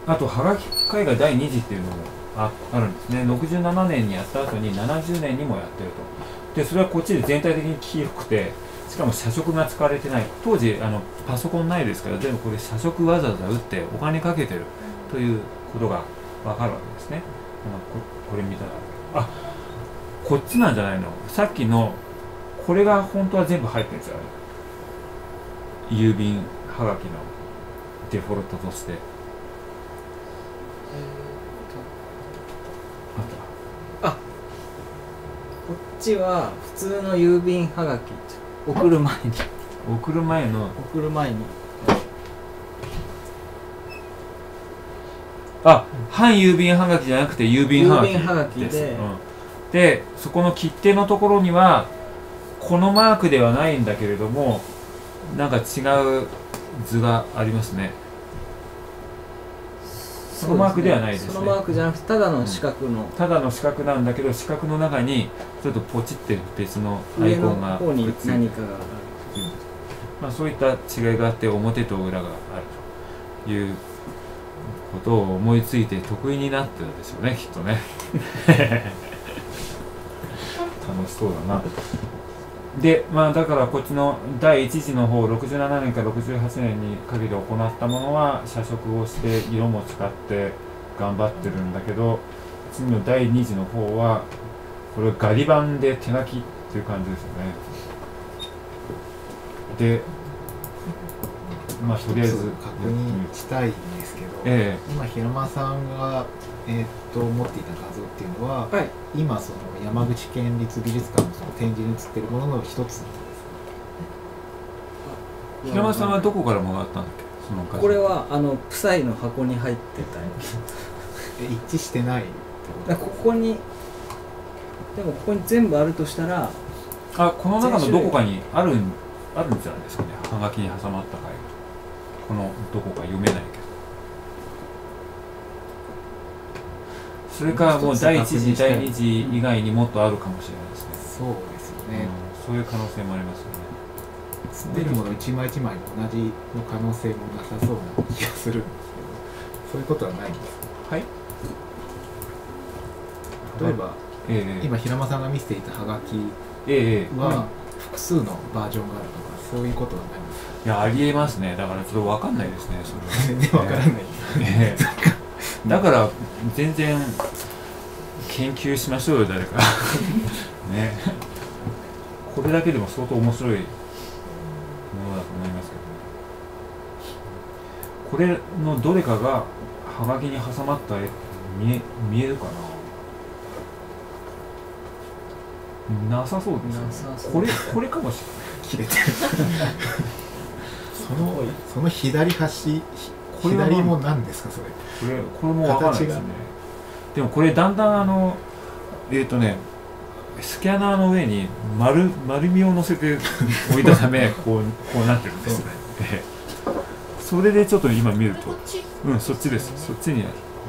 Speaker 3: あとはがき絵画だいに次っていうのも あ, あるんですね。ろくじゅうななねんにやった後にななじゅうねんにもやってると。でそれはこっちで全体的に黄色くて、しかも写色が使われてない。当時あのパソコンないですから、全部これ写色わざわざ打ってお金かけてるということがわかるわけですね。こ, これ見たら、あ、こっちなんじゃないの。さっきのこれが本当は全部入ってるんですよ。郵便はがきのデフォルトとして。
Speaker 4: あ、こっちは普通の郵便はがき、送る前に
Speaker 3: 送る前の
Speaker 4: 送る前に
Speaker 3: あ、半郵便はがきじゃなくて郵便はがきです。
Speaker 4: 郵便はがきで、
Speaker 3: うん、でそこの切手のところにはこのマークではないんだけれども、なんか違う図がありますね。そのマークではないですね。
Speaker 4: そのマークじゃなくてただの四角の、うん、
Speaker 3: ただの四角なんだけど、四角の中にちょっとポチって別のアイコンがくっついて、
Speaker 4: 上の方に何かがある、
Speaker 3: うん、まあ、そういった違いがあって、表と裏があるということを思いついて得意になってるんですよね、きっとね。楽しそうだな。で、まあだからこっちのだいいち次の方、ろくじゅうななねんからろくじゅうはちねんにかけて行ったものは写色をして色も使って頑張ってるんだけど、次のだいに次の方はこれはガリ版で手書きっていう感じですよね。で、まあとりあえず
Speaker 5: 確認したいんですけど、
Speaker 3: ええ、
Speaker 5: 今平間さんが、えー、っと持っていた画像っていうのは、
Speaker 4: はい、
Speaker 5: 今その山口県立美術館のその展示に写っているものの一つなんですか。
Speaker 3: 平間さんはどこからもらったんだっけ、その画像。
Speaker 4: これはあのプサイの箱に入ってた
Speaker 5: え、一致してないってこと？
Speaker 4: ここに、でもここに全部あるとしたら、
Speaker 3: あ、この中のどこかにあるんあるんじゃないですかね。はがきに挟まった回がこのどこか読めないけど、それからもうだいいち次だいに次以外にもっとあるかもしれないですね。
Speaker 5: そうですよね、
Speaker 3: うん、そういう可能性もありますよね。
Speaker 5: 吸ってるもの一枚一枚同じの可能性もなさそうな気がするんですけど、そういうことはないんですか。
Speaker 3: はい、
Speaker 5: 例えば、
Speaker 3: ええ、
Speaker 5: 今平間さんが見せていたはがき
Speaker 3: ええ、
Speaker 5: は複数のバージョンがあるとか、そういうことはないんですか。
Speaker 3: いや、ありえますね。だからちょっと分かんないですね、それは。
Speaker 5: 全然分からない、
Speaker 3: ええ、だから全然研究しましょうよ、誰か。ね、これだけでも相当面白いものだと思いますけどね。これのどれかがはがきに挟まった絵見え、見えるかな。なさそうですよね。これ、これかもしれない。切れてる。その、その左端、左も何ですか、それ。これ、これもわからないですね。でもこれだんだんあの、えっとね、スキャナーの上に丸、丸みを乗せて置いたため、こう、こうなってるんですね。それでちょっと今見ると、うん、そっちです。そっちにある。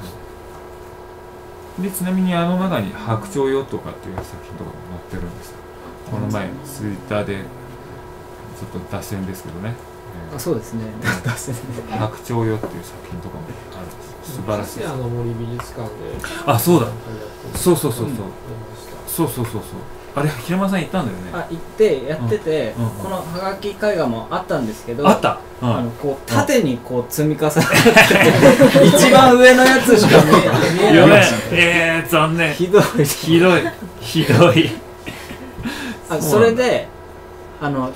Speaker 3: で、ちなみにあの中に白鳥よとかっていう作品とかも載ってるんですよ。この前、ツイッターで、ちょっと脱線ですけどね。
Speaker 4: あ、そうですね。脱線ね。
Speaker 3: 白鳥よっていう作品とかもあるんです。素晴らしい。
Speaker 2: あの森美術館で。
Speaker 3: あ、そうだ。そうそうそうそう。そうそうそうそう。あれ、平間さん行ったんだよね。
Speaker 4: あ、行ってやってて、うんうんうん、このはがき絵画もあったんですけど、
Speaker 3: あった、
Speaker 4: うん、あのこう縦にこう積み重ねて一番上のやつしか見えない。
Speaker 3: えー、残念。
Speaker 4: ひどい
Speaker 3: ひどいひどい。
Speaker 4: あ、それであの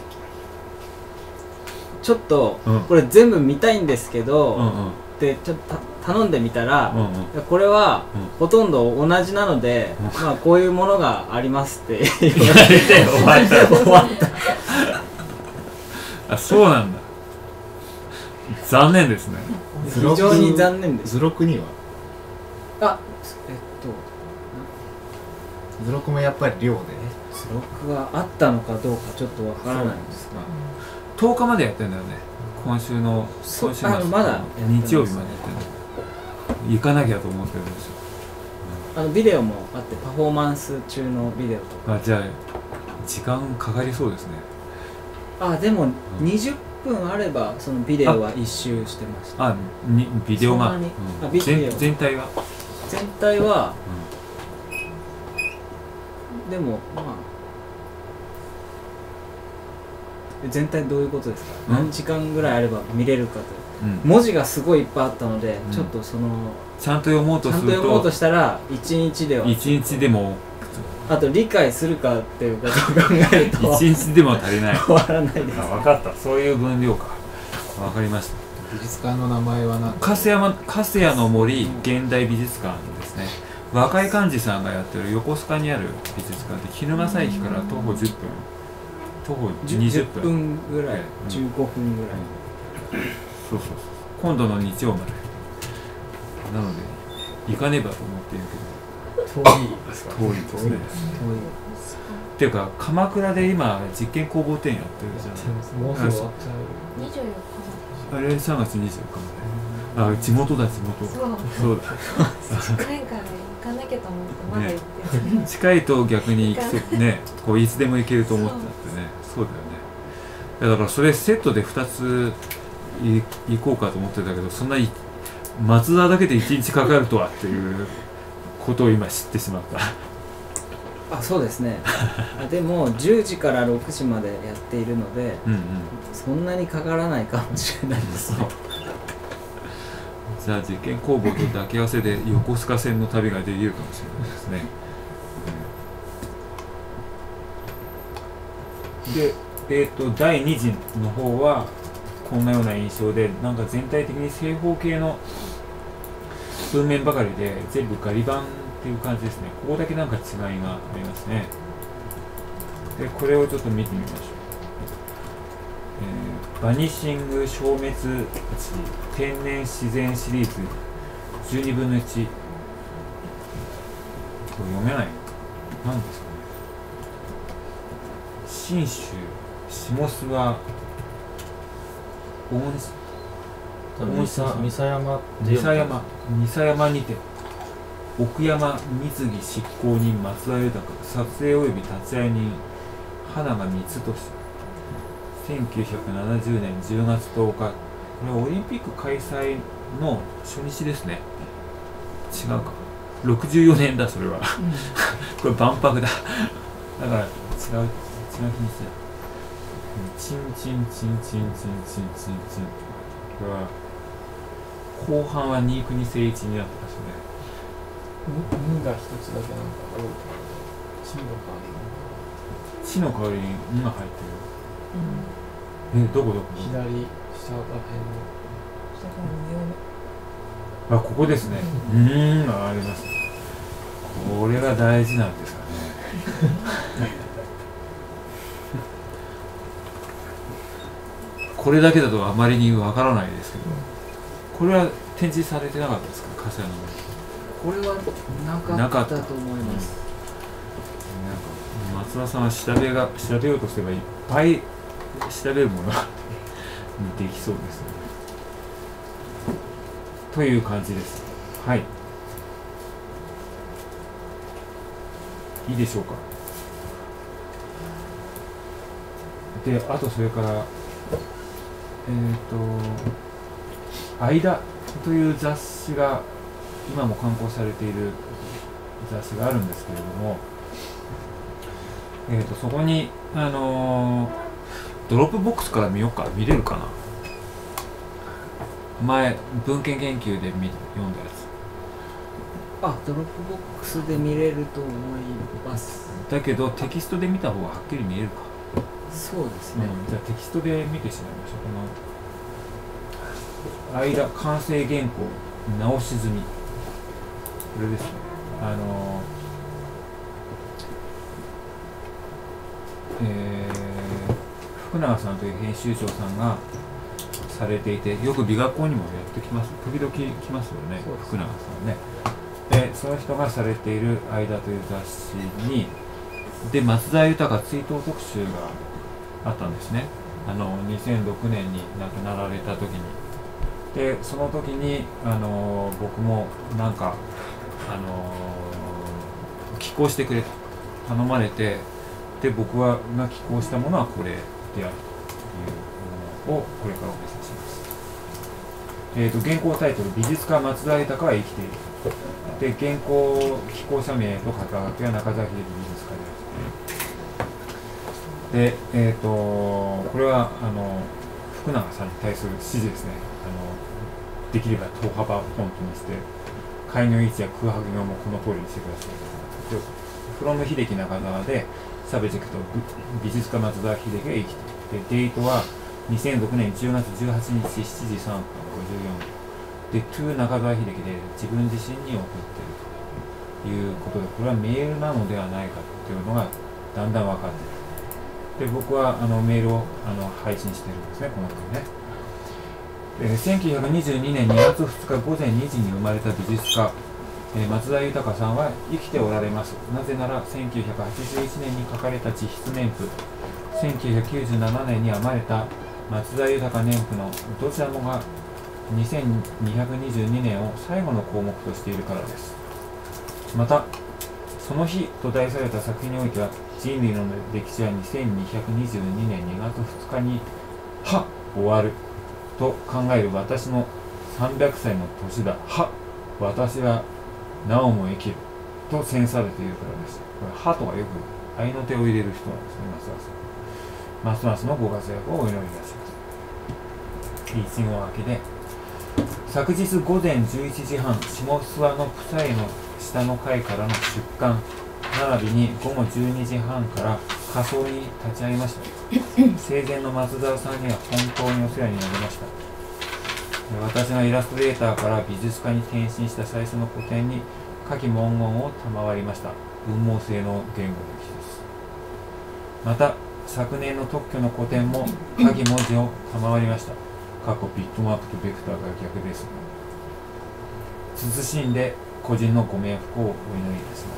Speaker 4: ちょっと、うん、これ全部見たいんですけど、うんうん、でちょっと頼んでみたら、うんうん、これは、うん、ほとんど同じなので、うん、まあこういうものがありますって言われて終わった終わった
Speaker 3: あ、そうなんだ。残念ですね。
Speaker 4: 非常に残念です。
Speaker 5: 図録には
Speaker 4: あ、えっ
Speaker 5: と図録もやっぱり量で
Speaker 4: 図録はあったのかどうかちょっとわからないんですが、
Speaker 3: とおかまでやってんだよね。今週の今週末の
Speaker 4: まだ
Speaker 3: 日曜日までやってんだよ。行かなきゃと思ってるんですよ。
Speaker 4: あのビデオもあって、パフォーマンス中のビデオとか。
Speaker 3: あ、じゃあ時間かかりそうですね。
Speaker 4: あ、でもにじゅっぷんあればそのビデオは一周してました。
Speaker 3: あにビデオが、
Speaker 4: そんなに
Speaker 3: うん
Speaker 4: あビデオ
Speaker 3: 全全体は、
Speaker 4: 全体は、でもまあ全体どういうことですか、
Speaker 3: うん
Speaker 4: 何時間ぐらいあれば見れるかと。
Speaker 3: うん
Speaker 4: 文字がすごいいっぱいあったので、
Speaker 3: うん
Speaker 4: ちょっとその
Speaker 3: ちゃんと読もう
Speaker 4: ちゃん
Speaker 3: とする
Speaker 4: と読もうと
Speaker 3: と
Speaker 4: したらいちにちでは、
Speaker 3: 一日でも
Speaker 4: あと理解するかっていうことを考えると
Speaker 3: 一日でも足りない
Speaker 4: 終わらないです。
Speaker 3: あ分かった、そういう分量か、分かりました。
Speaker 5: 美術館の名前は何？
Speaker 3: 粕山粕谷の森現代美術館ですね。若井寛治さんがやってる横須賀にある美術館で、衣笠駅から徒歩じゅっぷん、徒歩にじゅっぷん、
Speaker 4: じゅっぷんぐらい、
Speaker 3: うん
Speaker 4: じゅうごふんぐらい、
Speaker 3: そうそうそう、今度の日曜までなので行かねばと思っている
Speaker 2: 遠いですか？
Speaker 3: けど、遠いですね。っていうか鎌倉で今実験工房展やってるじゃない。
Speaker 2: もうすぐ終わっちゃう。
Speaker 1: にじゅうよっか
Speaker 3: あれさんがつにじゅうよっかまで。あ、地元だ地元。
Speaker 1: そう
Speaker 3: そうだ。
Speaker 1: 近いから行かなきゃと思ってまだ行ってない、
Speaker 3: 近いと逆に行きそうね、こういつでも行けると思ってたってね。そうだよね。いやだからそれセットでふたつい行こうかと思ってたけど、そんない松田だけでいちにちかかるとはっていうことを今知ってしまった。
Speaker 4: あ、そうですねあでもじゅうじからろくじまでやっているので、
Speaker 3: うんうん。
Speaker 4: そんなにかからないかもしれないですね。
Speaker 3: じゃあ実験工房と抱き合わせで横須賀線の旅ができるかもしれないですね。うん、で、えっ、とだいに次の方はこんなような印象で、なんか全体的に正方形の文面ばかりで全部ガリ版っていう感じですね。ここだけなんか違いがありますね。で、これをちょっと見てみましょう。えー、バニッシング消滅値天然自然シリーズじゅうにぶんのいち。これ読めない。何ですかね。信州下諏訪温
Speaker 2: 三沢三沢山
Speaker 3: 三沢山三沢山にて奥山水木執行人松田豊撮影及び立会人花が三つとしせんきゅうひゃくななじゅうねんじゅうがつとおか。これはオリンピック開催の初日ですね。違うか、ろくじゅうよねんだそれは、うん、これ万博だだから違う違う日にちだ。チンチンチンチンチンチンチンチン。これは後半は新国誠一になってましたね。
Speaker 2: にが一つだけなんか多い。地の代わり
Speaker 3: 地の代わりに「ん」が入ってる。
Speaker 6: うん、
Speaker 3: え、どこどこ？
Speaker 2: 左下ら辺の。
Speaker 6: 下からに行
Speaker 3: あ、
Speaker 6: 目。
Speaker 3: ここですね。うーんがあります。これが大事なんですかね。これだけだとあまりにわからないですけど、これは展示されてなかったですか、粕谷の森。
Speaker 4: これはなかったと思います。
Speaker 3: なんか松田さんは調べが調べようとすればいっぱい調べるものができそうですね。という感じです。はい。いいでしょうか。で、あとそれから、えっと、間という雑誌が、今も刊行されている雑誌があるんですけれども、えっと、そこに、あのー、ドロップボックスから見ようか、見れるかな。前、文献研究で見読んだやつ。
Speaker 4: あ、ドロップボックスで見れると思います。
Speaker 3: だけど、テキストで見た方がはっきり見えるか。
Speaker 4: そうですね。
Speaker 3: うん、じゃあテキストで見てしまいましょう。この間完成原稿直し済み、これですね。あのえー、福永さんという編集長さんがされていて、よく美学校にもやってきます。時々来ますよね、福永さんね。で、その人がされている間という雑誌にで松田豊追悼特集があったんですね。あのにせんろくねんに亡くなられた時に。でその時にあの僕もなんかあの寄稿してくれと頼まれて、で僕はが寄稿したものはこれであるというをこれからお見せします。えーと、原稿タイトル、美術家松田豊は生きている。で、原稿、寄稿者名と肩書きは中澤秀樹美術家である。で、えーと、これは、あの、福永さんに対する指示ですね。あの、できれば等幅フォントにして、開業位置や空白行もこの通りにしてください。で、フロム秀樹中澤で、サブジェクト、美術家松田秀樹が生きている。で、デートはにせんろくねんじゅうがつじゅうはちにちしちじさんぷんごじゅうよんびょう。で、トゥー中澤秀樹で自分自身に送っているということで、これはメールなのではないかというのがだんだん分かっている。で、僕はあのメールをあの配信しているんですね、この時ね。で、せんきゅうひゃくにじゅうにねんにがつふつかごぜんにじに生まれた美術家、えー、松田豊さんは生きておられます。なぜならせんきゅうひゃくはちじゅういちねんに書かれた自筆年譜、せんきゅうひゃくきゅうじゅうななねんに編まれた松田豊年譜のどちらもがにせんにひゃくにじゅうにねんを最後の項目としているからです。また、その日と題された作品においては、人類の歴史はにせんにひゃくにじゅうにねんにがつふつかに、は終わると考える私のさんびゃくさいの年だ。は私はなおも生きると宣されているからです。これ、はとはよく合いの手を入れる人なんですね、松田さん。ますますのご活躍をお祈りいたします。いちご明けで、昨日午前じゅういちじはん、下諏訪のプサイの下の階からの出棺、並びに午後じゅうにじはんから火葬に立ち会いました。生前の松沢さんには本当にお世話になりました。私がイラストレーターから美術家に転身した最初の個展に下記文言を賜りました。雲毛製の言語の記です。また、昨年の特許の個展も下記文字を賜りました。過去ビットマークとベクターが逆です。謹んで個人のご冥福をお祈りいたします。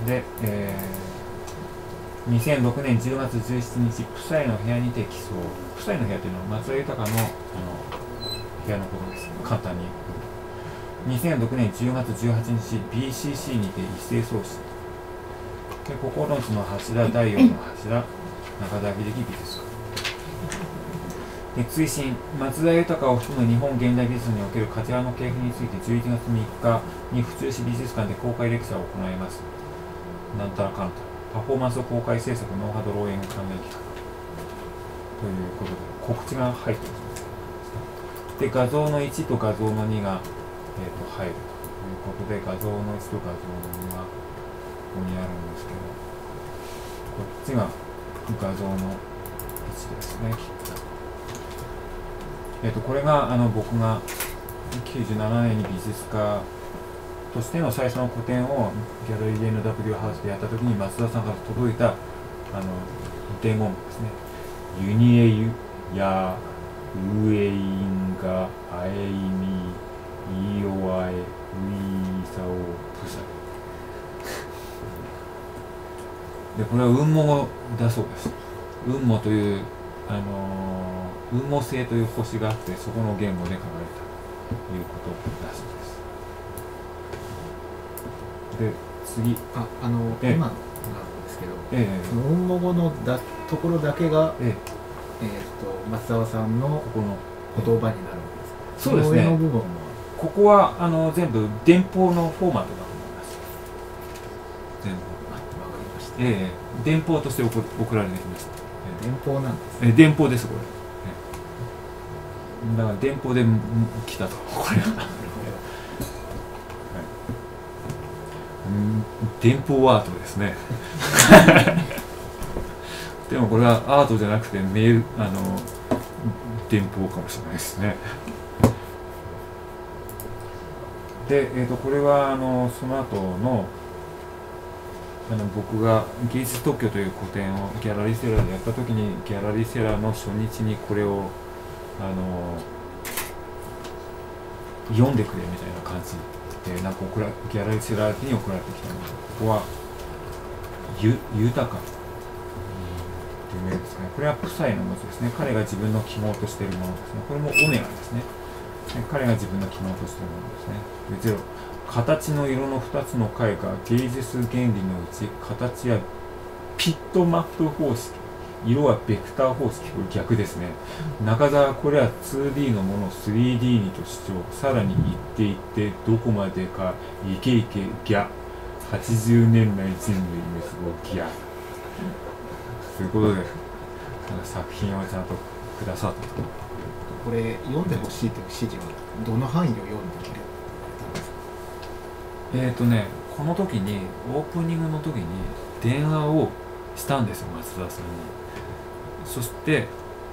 Speaker 3: で、えー、にせんろくねんじゅうがつじゅうしちにち、プサイの部屋にて寄贈。プサイの部屋というのは松田豊のあの部屋のことです。簡単に言うと。にせんろくねんじゅうがつじゅうはちにち、ビーシーシー にて一斉送信。で、ここのつの柱、第よんの柱、中田秀樹美術館。で、追伸、松田豊を含む日本現代美術におけるこちらの系譜についてじゅういちがつみっかに府中市美術館で公開レクチャーを行います。なんたらかんたら。パフォーマンス公開制作ノウハドローエング関連企画。ということで、告知が入っています。で、画像のいちと画像のにが、えー、と入るということで、画像のいちと画像のにがここにあるんですけど、こっちが画像のいちですね。えー、とこれがあの僕がきゅうじゅうななねんに美術家としての最初の個展をギャラリー エヌダブリュー ハウスでやったときに松田さんから届いたあの伝言ですね。ユニエユやウエインガアエイミイオアエウイサオプサで、これは雲母だそうです。雲母というあのー、雲母星という星があって、そこの言語で書かれたということらしいです。で、次、
Speaker 5: あ、あの、
Speaker 3: ええ、
Speaker 5: 今なんですけど、
Speaker 3: ええ、
Speaker 5: その雲母語のだところだけが、
Speaker 3: ええ
Speaker 5: えー、と松沢さんの
Speaker 3: ここの
Speaker 5: 言葉になるわけですか。
Speaker 3: そうですね。
Speaker 5: その上の部分は
Speaker 3: ここはあの全部電報のフォーマットだと思います。全部。
Speaker 5: あ、わかりました。
Speaker 3: ええ、電報として送送られてきました。
Speaker 5: 電報なんです、
Speaker 3: ええ、電報ですこれ。ええ、だから電報で来たとこれは。なるほど。はい、うん、電報アートですね。でもこれはアートじゃなくてメールあの電報かもしれないですね。で、えー、とこれはあのその後のあの僕が芸術特許という個展をギャラリーセラーでやった時にギャラリーセラーの初日にこれをあの読んでくれみたいな感じでなんか送らギャラリーセラーに送られてきたので、ここはゆ豊かという名ですね。これはプサイの文字ですね。彼が自分の記号としているものですね。これもオメガですね。彼が自分の記号としているものですね。で、ゼロ。形の色のふたつの解が芸術原理のうち形やピットマップ方式色はベクター方式、これ逆ですね。中澤、これは ツーディー のものを スリーディー にと主張、さらに言っていってどこまでかイケイケギャ、はちじゅうねんだい人類滅亡ギャということで、作品をちゃんとくださった。
Speaker 5: これ読んでほしいという指示はどの範囲を読んでくれたんですか？
Speaker 3: えっとね、この時にオープニングの時に電話をしたんですよ、松田さんに。そしてえっ、ー、と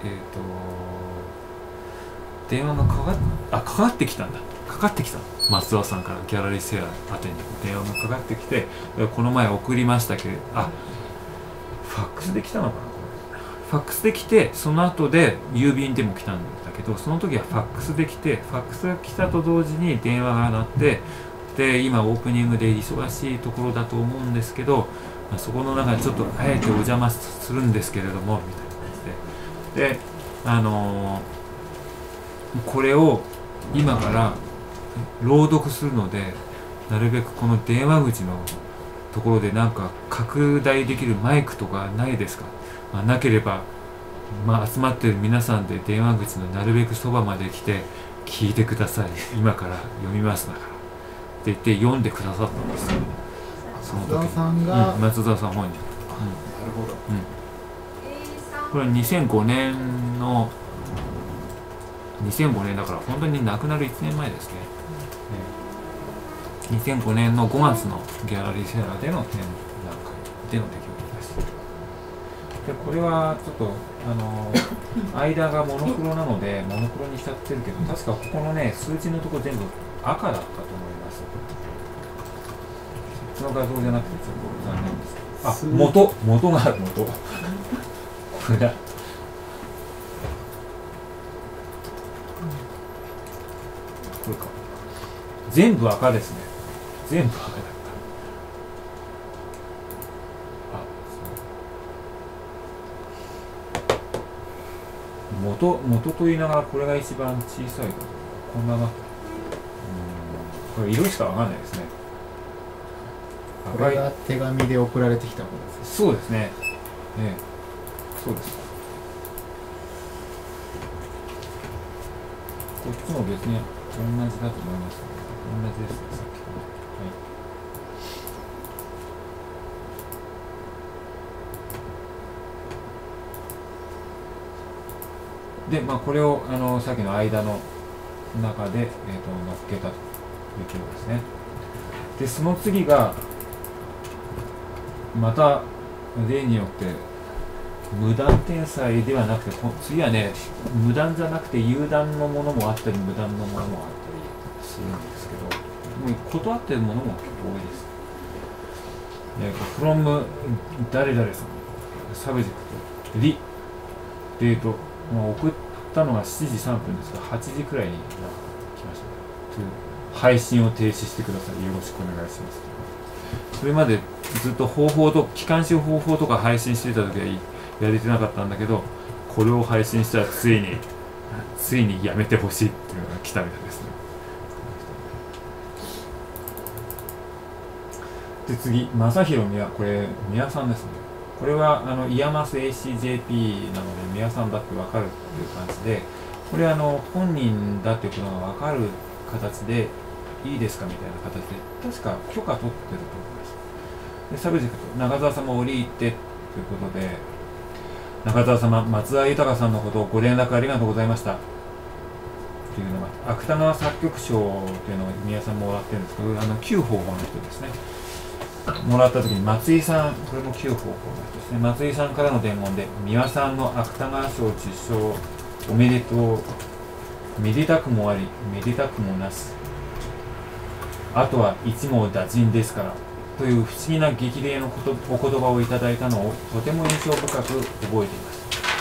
Speaker 3: 電話がかかっあかかってきたんだかかってきた松田さんからギャラリーセア宛てに電話がかかってきて、この前送りましたけど、あファックスで来たのかな、これファックスで来て、その後で郵便でも来たんだけど、その時はファックスで来て、ファックスが来たと同時に電話が鳴って、で今オープニングで忙しいところだと思うんですけど、まあ、そこの中でちょっとあえてお邪魔するんですけれどもみたいな感じで、であのー、これを今から朗読するので、なるべくこの電話口のところでなんか拡大できるマイクとかないですか？まあ、なければ、まあ、集まってる皆さんで電話口のなるべくそばまで来て聞いてください、今から読みますだからって言って読んでくださったんですよ。その時
Speaker 5: 松田さんが、
Speaker 3: うん、松田さん本人、うん、
Speaker 5: なるほど、
Speaker 3: うん、これはにせんごねんのにせんごねんだから本当に亡くなるいちねんまえですね、うん、にせんごねんのごがつのギャラリーセラーでの展覧会での出来事です。でこれはちょっとあの間がモノクロなのでモノクロにしちゃってるけど、確かここのね数字のところ全部赤だったと思います。その画像じゃなくてちょっと残念ですけど、あ、元元がある元これだ。これか。全部赤ですね。全部赤だった。あ、元元と言いながらこれが一番小さいかこんなな。うん、これ色しかわかんないですね。
Speaker 5: これが手紙で送られてきたものです。
Speaker 3: そうですね。ええ、そうです。こっちも別に同じだと思います、ね。同じですね、さっきと。はい。で、まあ、これをあのさっきの間の中で、えー、と乗っけたということですね。で、その次が、また例によって無断転載ではなくて、次はね無断じゃなくて有断のものもあったり無断のものもあったりするんですけど、もう断ってるものも結構多いです。えー、from 誰々さん、サブジェクト、リ、デート、まあ、送ったのがしちじさんぷんですが、はちじくらいに来ました、ね。配信を停止してください。よろしくお願いします。それまでずっと方法と機関誌方法とか配信してた時はやれてなかったんだけど、これを配信したらついについにやめてほしいっていうのが来たみたいですね。で次、正弘宮、これ宮さんですね。これはあのイヤマス エーシージェーピー なので宮さんだって分かるっていう感じで、これはあの本人だっていうことが分かる形でいいですかみたいな形で確か許可取ってると思います。でサブジェクト、中澤様折り入ってということで、中澤様、松田豊さんのことをご連絡ありがとうございましたというのが、芥川作曲賞というのを宮さんもらってるんですけど、あの旧方法の人ですね。もらった時に松井さん、これも旧方法の人ですね。松井さんからの伝言で、宮さんの芥川賞受賞おめでとう、めでたくもありめでたくもなし、あとは一網打尽ですからという不思議な激励のことお言葉をいただいたのをとても印象深く覚えています。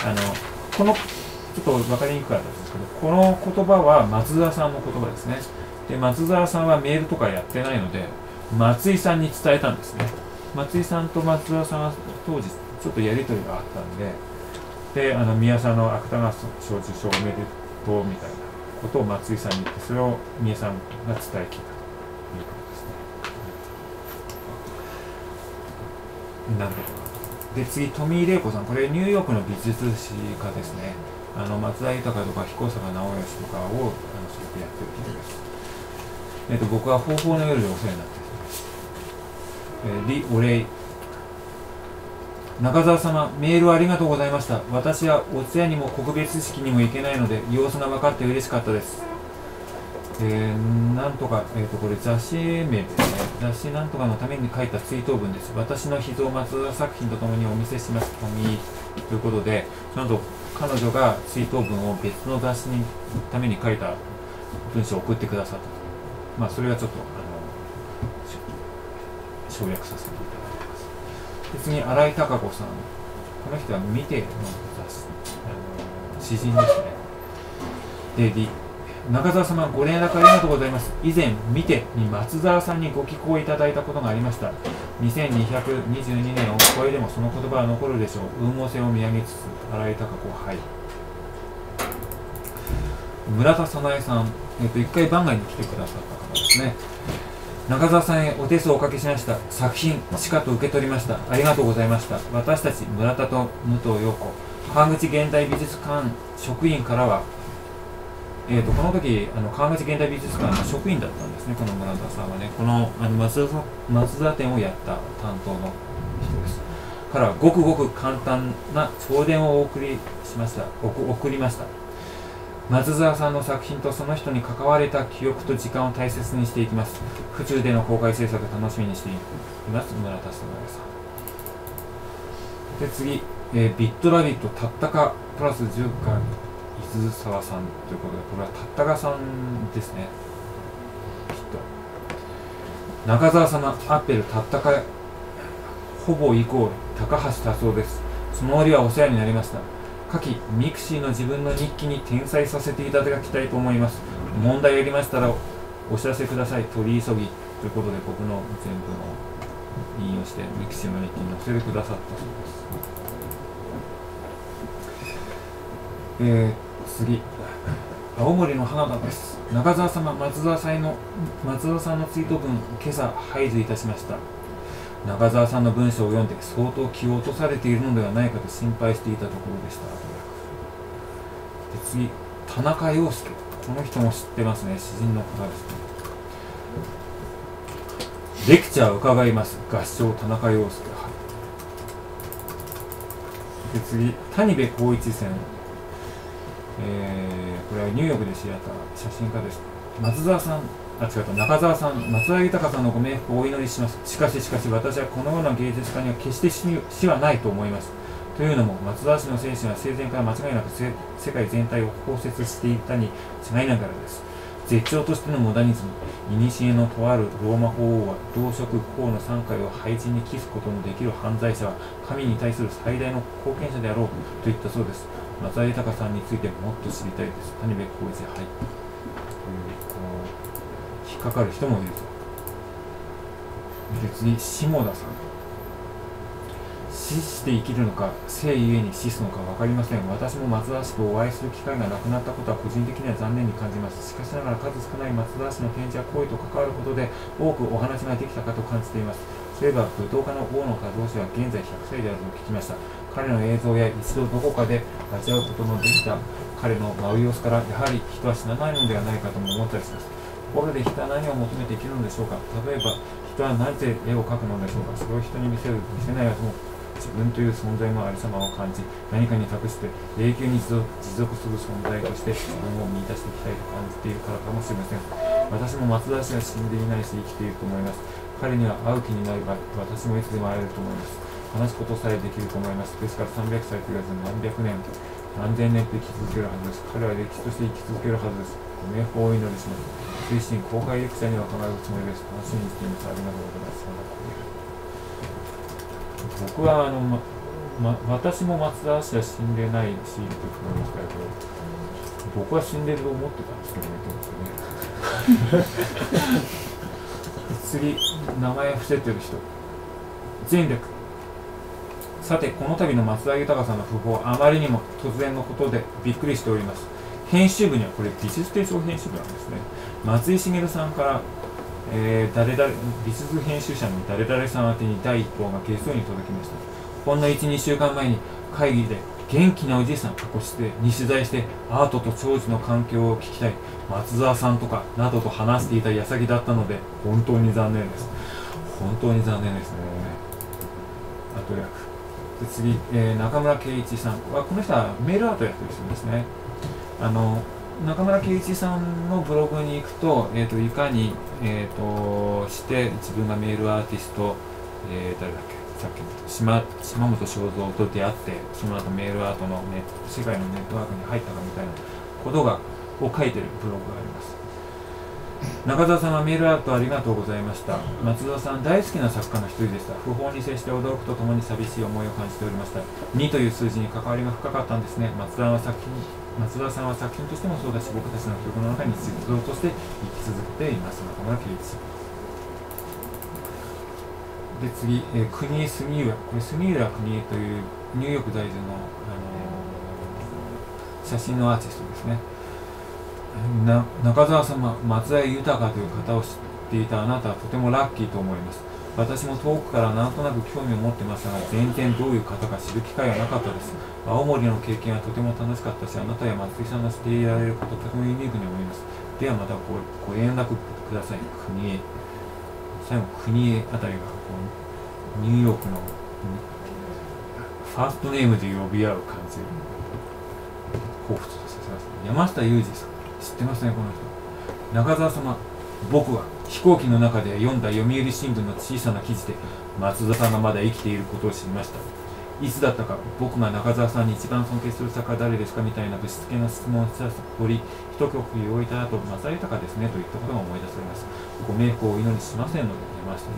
Speaker 3: あのこのちょっと分かりにくかったですけど、この言葉は松沢さんの言葉ですね。で松沢さんはメールとかやってないので松井さんに伝えたんですね。松井さんと松沢さんは当時ちょっとやり取りがあったんで、であの宮さんの芥川賞受賞おめでとうみたいなことを松井さんに言って、それを宮さんが伝え聞いたということですね。なるほど。 で次、富井玲子さん、これニューヨークの美術史家ですね。あの松田豊とか彦坂直義とかをあのすごくやってる人です。えっと僕は方法の夜でお世話になっています。えー、李お礼。中澤様、メールありがとうございました。私はお通夜にも告別式にも行けないので様子が分かって嬉しかったです。えー、なんとか、えー、とこれ雑誌名ですね。雑誌なんとかのために書いた追悼文です。私の秘蔵松田作品とともにお見せします。富井ということで、その後彼女が追悼文を別の雑誌のために書いた文章を送ってくださった。まあそれはちょっとあの省略させていただきます。で次、新井貴子さん。この人は見ての雑誌、あの詩人ですね。で、中澤様、ご連絡ありがとうございます。以前、見てに松沢さんにご寄稿いただいたことがありました。にせんにひゃくにじゅうにねんを超えでもその言葉は残るでしょう。運猛性を見上げつつ、新井貴子、はい。村田早苗さん、えっと、一回番外に来てくださった方ですね。中澤さんへお手数をおかけしました。作品、しかと受け取りました。ありがとうございました。私たち、村田と武藤陽子、川口現代美術館職員からは、えー、とこの時あの川口現代美術館の職員だったんですね、この村田さんはね。このあの松田松田展をやった担当の人です。からごくごく簡単な弔電をお送りしました送りました。松沢さんの作品とその人に関われた記憶と時間を大切にしていきます。府中での公開制作楽しみにしています。村田さんで次、えー、ビットラビットたったかプラスじゅうか伊豆沢さんということで、これはたったかさんですね。きっと中澤様、アッペルたったかほぼイコール高橋達夫です。その折はお世話になりました。下記ミクシーの自分の日記に転載させていただきたいと思います。問題ありましたらお知らせください。取り急ぎということで、僕の全部の引用してミクシーの日記に載せてくださったそうです。えー次、青森の花田です。中澤様、松沢さんの松沢さんの追悼文、今朝拝図いたしました。中澤さんの文章を読んで相当気を落とされているのではないかと心配していたところでした。で次、田中陽介。この人も知ってますね。詩人の方ですね。レクチャーを伺います。合唱田中陽介。はい、で次、谷部浩一さん。えー、これはニューヨークで知り合った写真家です。松沢さん、あ、違った、中澤さん、松田豊さんのご冥福をお祈りします。しかししかし、私はこのような芸術家には決して死はないと思います。というのも、松沢氏の精神は生前から間違いなく世界全体を包摂していたに違いながらです。絶頂としてのモダニズム、古のとあるローマ法王は、同色公の三回を廃人に帰すことのできる犯罪者は、神に対する最大の貢献者であろうと言ったそうです。松田豊さんについてもっと知りたいです。谷部浩一、はい。こう引っかかる人もいると。別に下田さん。死して生きるのか、生ゆえに死すのか分かりません。私も松田氏とお会いする機会がなくなったことは個人的には残念に感じます。しかしながら数少ない松田氏の展示や行為と関わることで多くお話ができたかと感じています。そういえば武道家の大野和夫氏は現在ひゃくさいであると聞きました。彼の映像や一度どこかで味わうことのできた彼の舞う様子から、やはり人は死なないのではないかとも思ったりします。ところで人は何を求めて生きるのでしょうか。例えば人はなぜ絵を描くのでしょうか。それを人に見せる見せないやつも自分という存在のありさまを感じ、何かに託して永久に持続する存在として自分を見出していきたいと感じているからかもしれません。私も松田氏は死んでいないし生きていると思います。彼には会う気になれば私もいつでも会えると思います。話すことさえできると思います。ですからさんびゃくさいと言わず何百年、何千年と生き続けるはずです。彼は歴史として生き続けるはずです。ご冥福をお祈りします。推進公開レクチャーには伺うつもりです。楽しみにしています。ありがとうございます。僕はあの、まま、私も松田氏は死んでないしと言いましたけど、僕は死んでると思ってたんですけどね。次、名前伏せてる人。前略。さて、この度の松田豊さんの訃報、あまりにも突然のことでびっくりしております。編集部には、これ美術手帳編集部なんですね。松井茂さんから、えー、誰々美術編集者の誰々さん宛てに第一報がゲストに届きました。 ほんのいち、にしゅうかんまえに会議で元気なおじいさん過去してに取材してアートと長寿の環境を聞きたい松沢さんとかなどと話していた矢先だったので本当に残念です。本当に残念ですね。後略で次、えー、中村圭一さんはこの人はメールアートやってる人ですね。あの中村圭一さんのブログに行くと、えー、といかに、えー、として自分がメールアーティスト、えー、誰だっけさっきの島島本正蔵と出会ってその後メールアートのネ世界のネットワークに入ったかみたいなことがを書いてるブログがあります。中澤さんはメールアートありがとうございました。松澤さん大好きな作家の一人でした。訃報に接して驚くとともに寂しい思いを感じておりました。にという数字に関わりが深かったんですね。松澤は作品松澤さんは作品としてもそうだし僕たちの記憶の中に実像として生き続けています。中村圭一で次、えー、国井杉浦これ杉浦国井というニューヨーク在住の、あのー、写真のアーティストですね。な中澤様、松田豊という方を知っていたあなたはとてもラッキーと思います。私も遠くからなんとなく興味を持ってましたが全然どういう方か知る機会はなかったです。青森の経験はとても楽しかったしあなたや松井さんがしていられることとてもユニークに思います。ではまたご、ご連絡ください。国へ最後国へあたりがこうニューヨークのファーストネームで呼び合う感じを彷彿とさせます。山下裕二さん知ってますねこの人。中澤様、僕は飛行機の中で読んだ読売新聞の小さな記事で松田さんがまだ生きていることを知りました。いつだったか僕が中澤さんに一番尊敬する作家は誰ですかみたいなぶしつけな質問をした折一曲置いた後松田豊ですねと言ったことが思い出されます。ご冥福をお祈りしませんので山下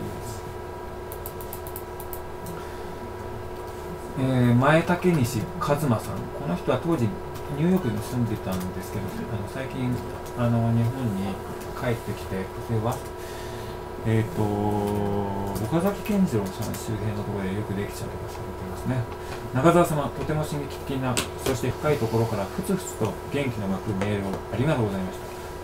Speaker 3: 裕二です。えー、前竹西一馬さん、この人は当時ニューヨークに住んでたんですけどあの最近あの日本に帰ってきてではえっ、ー、と岡崎健次郎さん周辺のところでよくできちゃうとかされてますね。中澤様、とても刺激的なそして深いところからふつふつと元気の湧くメールをありがとうございました。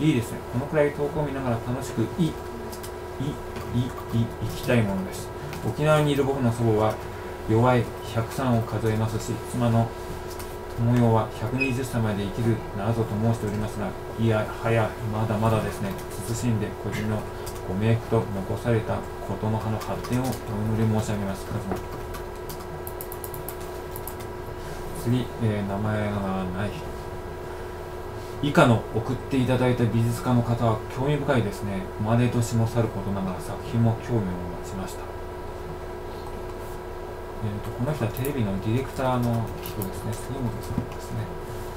Speaker 3: いいですね。このくらい投稿を見ながら楽しくいいいいいい生きたいものです。沖縄にいる僕の祖母は弱いひゃくさんを数えますし妻の友よはひゃくにじゅっさいまで生きるなどと申しておりますが、いやはやまだまだですね。慎んで個人のご冥福と残されたことの葉の発展をお祈り申し上げます。次、えー、名前がない人。以下の送っていただいた美術家の方は興味深いですね。生まれ年もさることながら作品も興味を持ちました。えー、とこの人はテレビのディレクターの人ですね。杉本さんですね。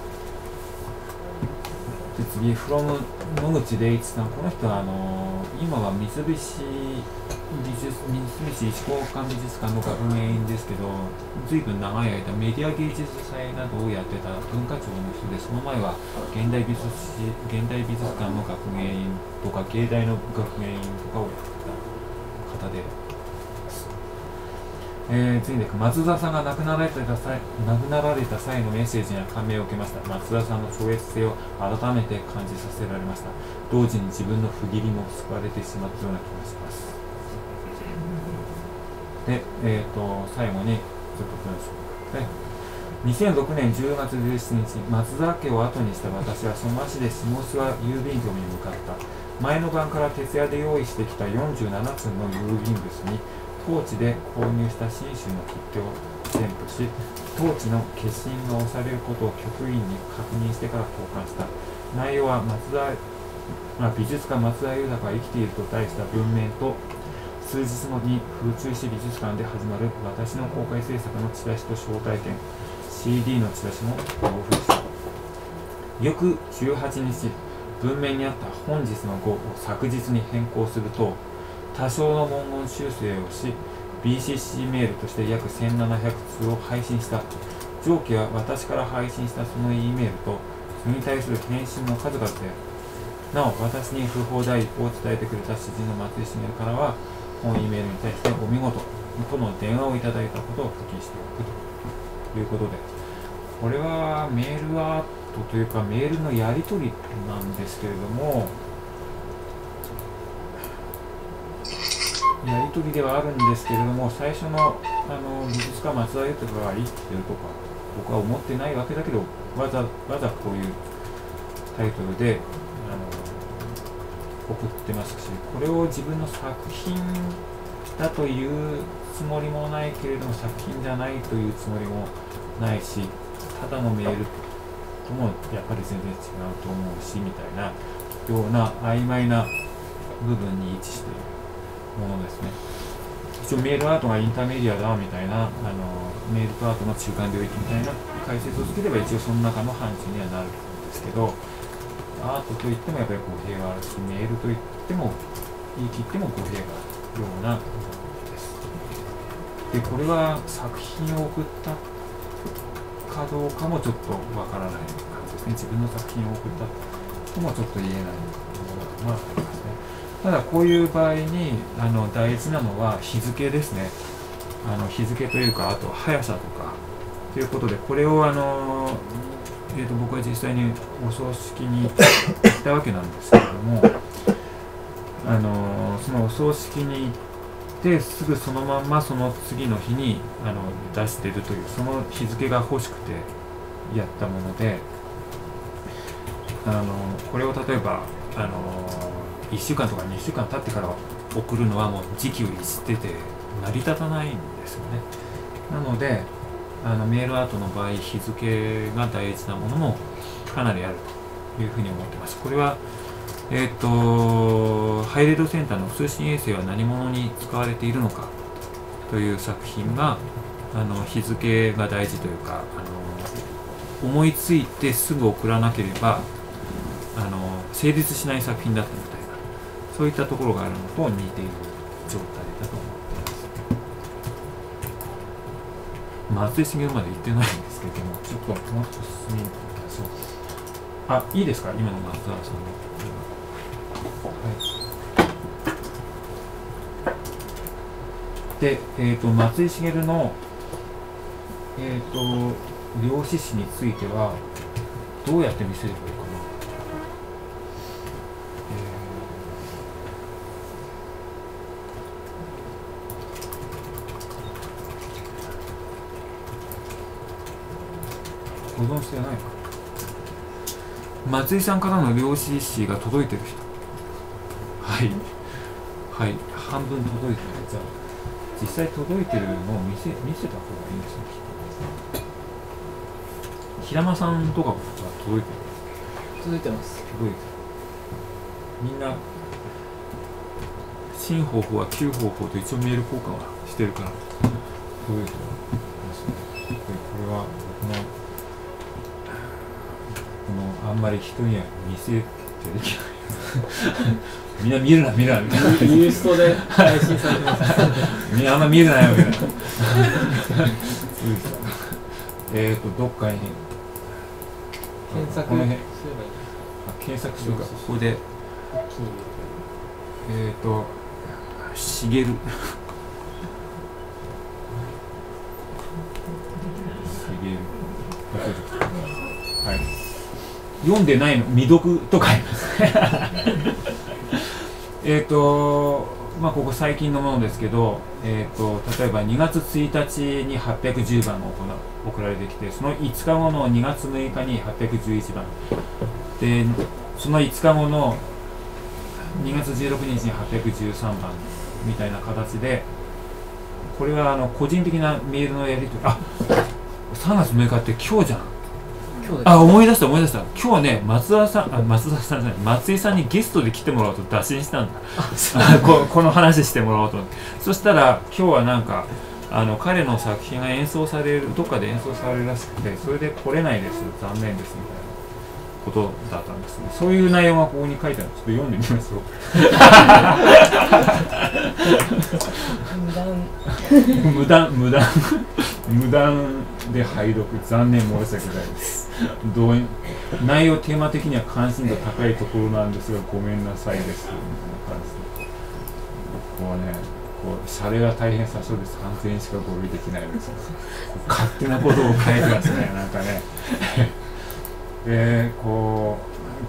Speaker 3: で次、from 野口礼一さん。この人はあのー、今は三菱美術三菱一工館美術館の学芸員ですけど、ずいぶん長い間メディア芸術祭などをやってた文化庁の人で、その前は現代美術現代美術館の学芸員とか芸大の学芸員とかをやってた方で。えー、次に松田さんが亡くなられた際亡くなられた際のメッセージには感銘を受けました。松田さんの超越性を改めて感じさせられました。同時に自分の不義理も救われてしまったような気がします。で、えー、と最後にちょっと文章でにせんろくねんじゅうがつじゅうしちにち、松田家を後にした私はその足で下諏訪郵便局に向かった。前の晩から徹夜で用意してきたよんじゅうななつうの郵便物に当地で購入した信州の切手を添付し、当地の消印が押されることを局員に確認してから交換した。内容は松田、まあ、美術家松田豊が生きていると題した文面と、数日後に風中市美術館で始まる私の公開制作のチラシと招待券、シーディー のチラシも同封した。翌じゅうはちにち、文面にあった本日の号を昨日に変更すると、多少の文言修正をし ビーシーシー メールとして約せんななひゃくつうを配信した。上記は私から配信したその E メールとそれに対する返信の数々である。なお私に不法代を伝えてくれた知人の松井茂からは本 E メールに対してお見事との電話をいただいたことを付記しておくということで、これはメールアートというかメールのやり取りなんですけれども、やり取りではあるんですけれども、最初のあの美術家松田優とかが生きてるとか僕は思ってないわけだけど、わざわざこういうタイトルであの送ってますし、これを自分の作品だというつもりもないけれども作品じゃないというつもりもないし、ただのメールともやっぱり全然違うと思うしみたいなような曖昧な部分に位置しているものですね。一応メールアートがインターメディアだみたいな、あのメールとアートの中間領域みたいな解説をつければ一応その中の範疇にはなるんですけど、アートといってもやっぱり語弊があるし、メールといっても言い切っても語弊があるようなものです。でこれは作品を送ったかどうかもちょっとわからない感じですね。自分の作品を送ったともちょっと言えないものがありますね。ただこういう場合にあの大事なのは日付ですね。あの日付というか、あと速さとかということで、これをあの、えー、と僕は実際にお葬式に行ったわけなんですけれども、あのそのお葬式に行ってすぐそのまんまその次の日にあの出しているという、その日付が欲しくてやったもので、あのこれを例えばあのいっしゅうかんとかにしゅうかん経ってから送るのはもう時期を逸してて成り立たないんですよね。なのであのメールアートの場合、日付が大事なものもかなりあるというふうに思ってます。これはえっとハイレードセンターの通信衛星は何者に使われているのかという作品があの日付が大事というか、あの思いついてすぐ送らなければあの成立しない作品だったみたいな、そういったところがあるのと似ている状態だと思っています。松井茂まで行ってないんですけれども、ちょっともっと進みましょう。あ、いいですか、今の松田さんの。はい、で、えーと、松井茂の、えーと、量子史についてはどうやって見せればいいかな。保存してないか。松井さんからの量子史が届いてる人。はいはい、半分届いてる。じゃあ実際届いてるのを見せ見せた方がいいんですね。平間さんとかは届いてる。
Speaker 4: 続いてます。
Speaker 3: 届いてる。みんな新方法は旧方法と一応メール交換はしてるから届いてますね。これは僕のこのあんまり人には見せてできないみんな見るな見るなみたいな
Speaker 2: ユーストで配信されてます
Speaker 3: みんなあんま見るなよみたいなそうですえっとどっかに
Speaker 2: 検索
Speaker 3: この辺
Speaker 2: すればいい。
Speaker 3: 検索しようか。ここでえっとしげるしげるはい、読んでないの未読と書いてますえっとまあここ最近のものですけど、えー、と例えばにがつついたちにはっぴゃくじゅうばんが送られてきて、そのいつかごのにがつむいかにはっぴゃくじゅういちばんで、そのいつかごのにがつじゅうろくにちにはっぴゃくじゅうさんばんみたいな形で、これはあの個人的なメールのやり取り。あ、さんがつむいかって今日じゃん。
Speaker 4: 今日
Speaker 3: あ、思い出した思い出した。今日ね、松田さん、あ、松田さんじゃない、松井さんにゲストで来てもらおうと打診したんだ。あここの話してもらおうと思って。そしたら今日はなんかあの彼の作品が演奏される、どっかで演奏されるらしくて、それで来れないです、残念ですみたいなことだったんですね。そういう内容がここに書いてあるので、ちょっと読んでみましょう。無断無断無断で拝読、残念、申し訳ないです。どう内容テーマ的には関心度高いところなんですがごめんなさいですみたいな感じで、こうね、こうシャレが大変さそうです。さんぜんえんしかご類できないです。勝手なことを書いてますね、なんかね。でこう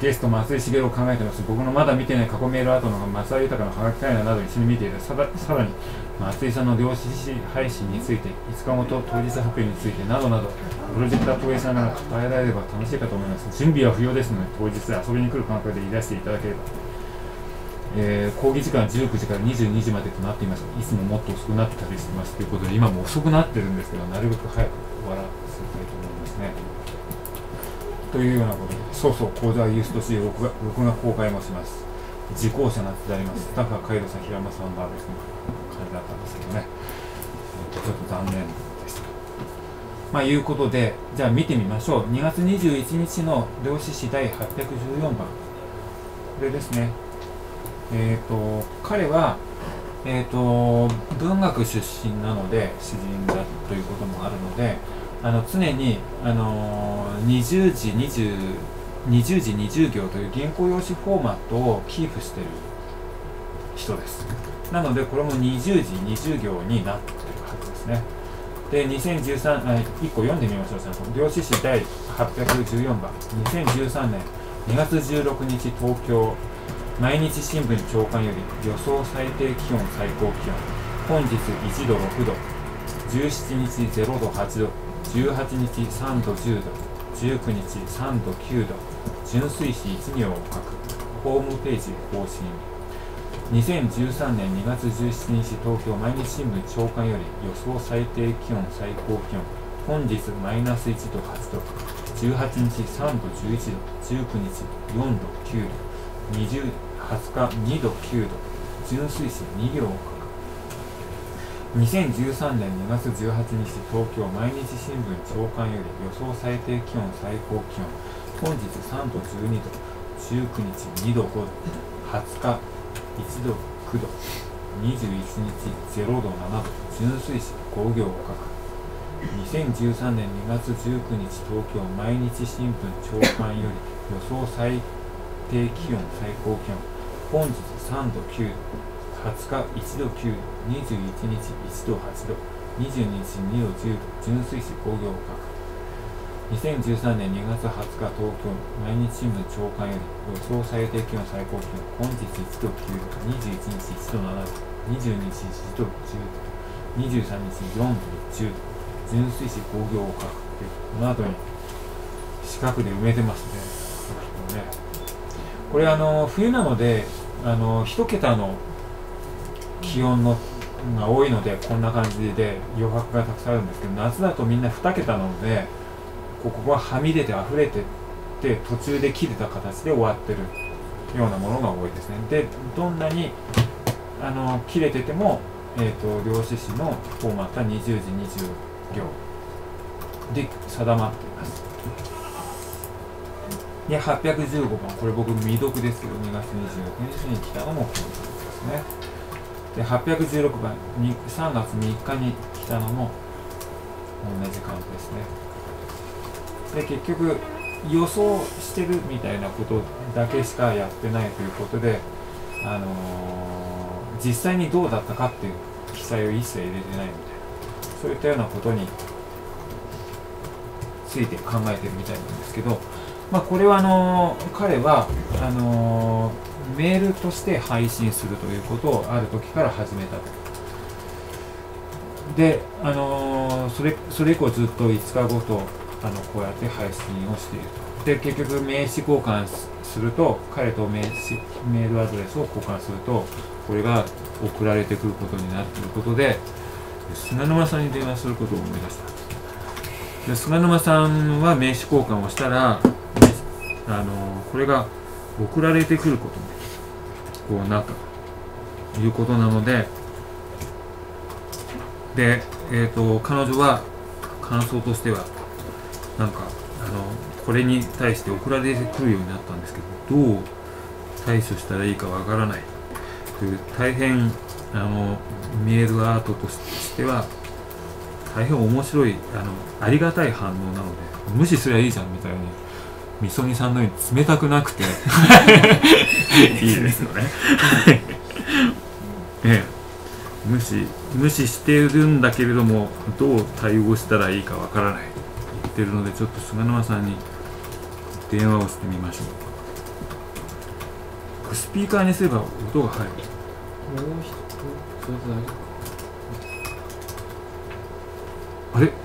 Speaker 3: ゲスト松井茂を考えてます。僕のまだ見てない過去メールアートの松井豊のハガキ会など一緒に見ていた。さらさらに松井さんの量子配信について、いつかごと当日発表についてなどなど、プロジェクター東映さんが答えられれば楽しいかと思います。準備は不要ですので、当日遊びに来る感覚でいらしていただければ。えー、講義時間じゅうくじからにじゅうにじまでとなっています。いつももっと遅くなってたりしてますということで、今も遅くなってるんですけど、なるべく早く終わらせたいと思いますね。というようなことで、そうそう、講座はユースト シー 録画、録画公開もします。受講者なんてあります。スタッフは海斗さん、平間さんがですね、感じだったんですけどね、ちょっと残念でした。まあ、いうことで、じゃあ見てみましょう。にがつにじゅういちにちの量子史だいはっぴゃくじゅうよんばん。これですね。えっ、ー、と、彼は、えっ、ー、と、文学出身なので、詩人だということもあるので、あの常に、あのー、にじゅうじにじゅう、にじゅうじにじゅうぎょうという原稿用紙フォーマットをキープしている人です。なので、これもにじゅうじにじゅうぎょうになっているはずですね。で、にせんじゅうさん、あ、いっこ読んでみましょう。ちゃんと量子史だいはっぴゃくじゅうよんばん。にせんじゅうさんねんにがつじゅうろくにち東京毎日新聞朝刊より予想最低気温最高気温。本日いちどろくど、じゅうしちにちぜろどはちど、じゅうはちにちさんどじゅうど、じゅうくにちさんどきゅうど、純水詞いちぎょうを書く。ホームページ更新。にせんじゅうさんねんにがつじゅうしちにち東京毎日新聞朝刊より予想最低気温最高気温。本日マイナスいちどはちど、じゅうはちにちさんどじゅういちど、じゅうくにちよんどきゅうど、にじゅう、はつかにどきゅうど、純水詞にぎょうを書く。にせんじゅうさんねんにがつじゅうはちにち東京毎日新聞朝刊より予想最低気温最高気温。本日さんどじゅうにど、じゅうくにちにどごど、はつかいちどくど、にじゅういちにちぜろどななど、純水詞ごぎょうを書く。にせんじゅうさんねんにがつじゅうくにち東京毎日新聞朝刊より予想最低気温最高気温。本日さんどきゅうど、はつかいちどきゅうど、にじゅういちにちいちどはちど、にじゅうににちにどじゅうど、純水詞ごぎょうを書く。にせんじゅうさんねんにがつはつか東京毎日新聞朝刊より予想最低気温最高気温。本日いちどきゅうど、にじゅういちにちいちどななど、にじゅうににちいちどじゅうど、にじゅうさんにちよんどじゅうど、純水詞ごぎょうを書くっていう、この後に四角で埋めてますね。ね、これあの冬なのであの一桁の気温のが多いのでこんな感じで余白がたくさんあるんですけど、夏だとみんなに桁なのでここがはみ出て溢れてって途中で切れた形で終わってるようなものが多いですね。でどんなにあの切れてても、えーと、量子史のフォーマットはにじゅうじにじゅうぎょうで定まっています。ではっぴゃくじゅうごばん、これ僕未読ですけどにがつにじゅうろくにちに来たのもこの感じですね。ではっぴゃくじゅうろくばん、さんがつみっかに来たのも同じ感じですね。で結局予想してるみたいなことだけしかやってないということで、あのー、実際にどうだったかっていう記載を一切入れてないみたいな、そういったようなことについて考えてるみたいなんですけど、まあ、これはあのー、彼はあのー、メールとして配信するということをある時から始めたと。で、あのー、それそれ以降ずっといつかごとあのこうやって配信をしていると。で結局名刺交換すると、彼と名刺メールアドレスを交換するとこれが送られてくることになるということで、菅沼さんに電話することを思い出した。で菅沼さんは名刺交換をしたら、あのこれが送られてくることにこうなったということなので、で、えーと、彼女は感想としてはなんかあのこれに対して送られてくるようになったんですけど、どう対処したらいいかわからないという大変あのメールアートとしては大変面白い、あのありがたい反応なので、無視すりゃいいじゃんみたいにみそぎさんのように冷たくなくていいですよね。ね、無視無視しているんだけれどもどう対応したらいいかわからない言ってるので、ちょっと菅沼さんに電話をしてみましょう。 くスピーカーにすれば音が入る。
Speaker 2: もう一つ、それで大丈夫。
Speaker 3: あれ、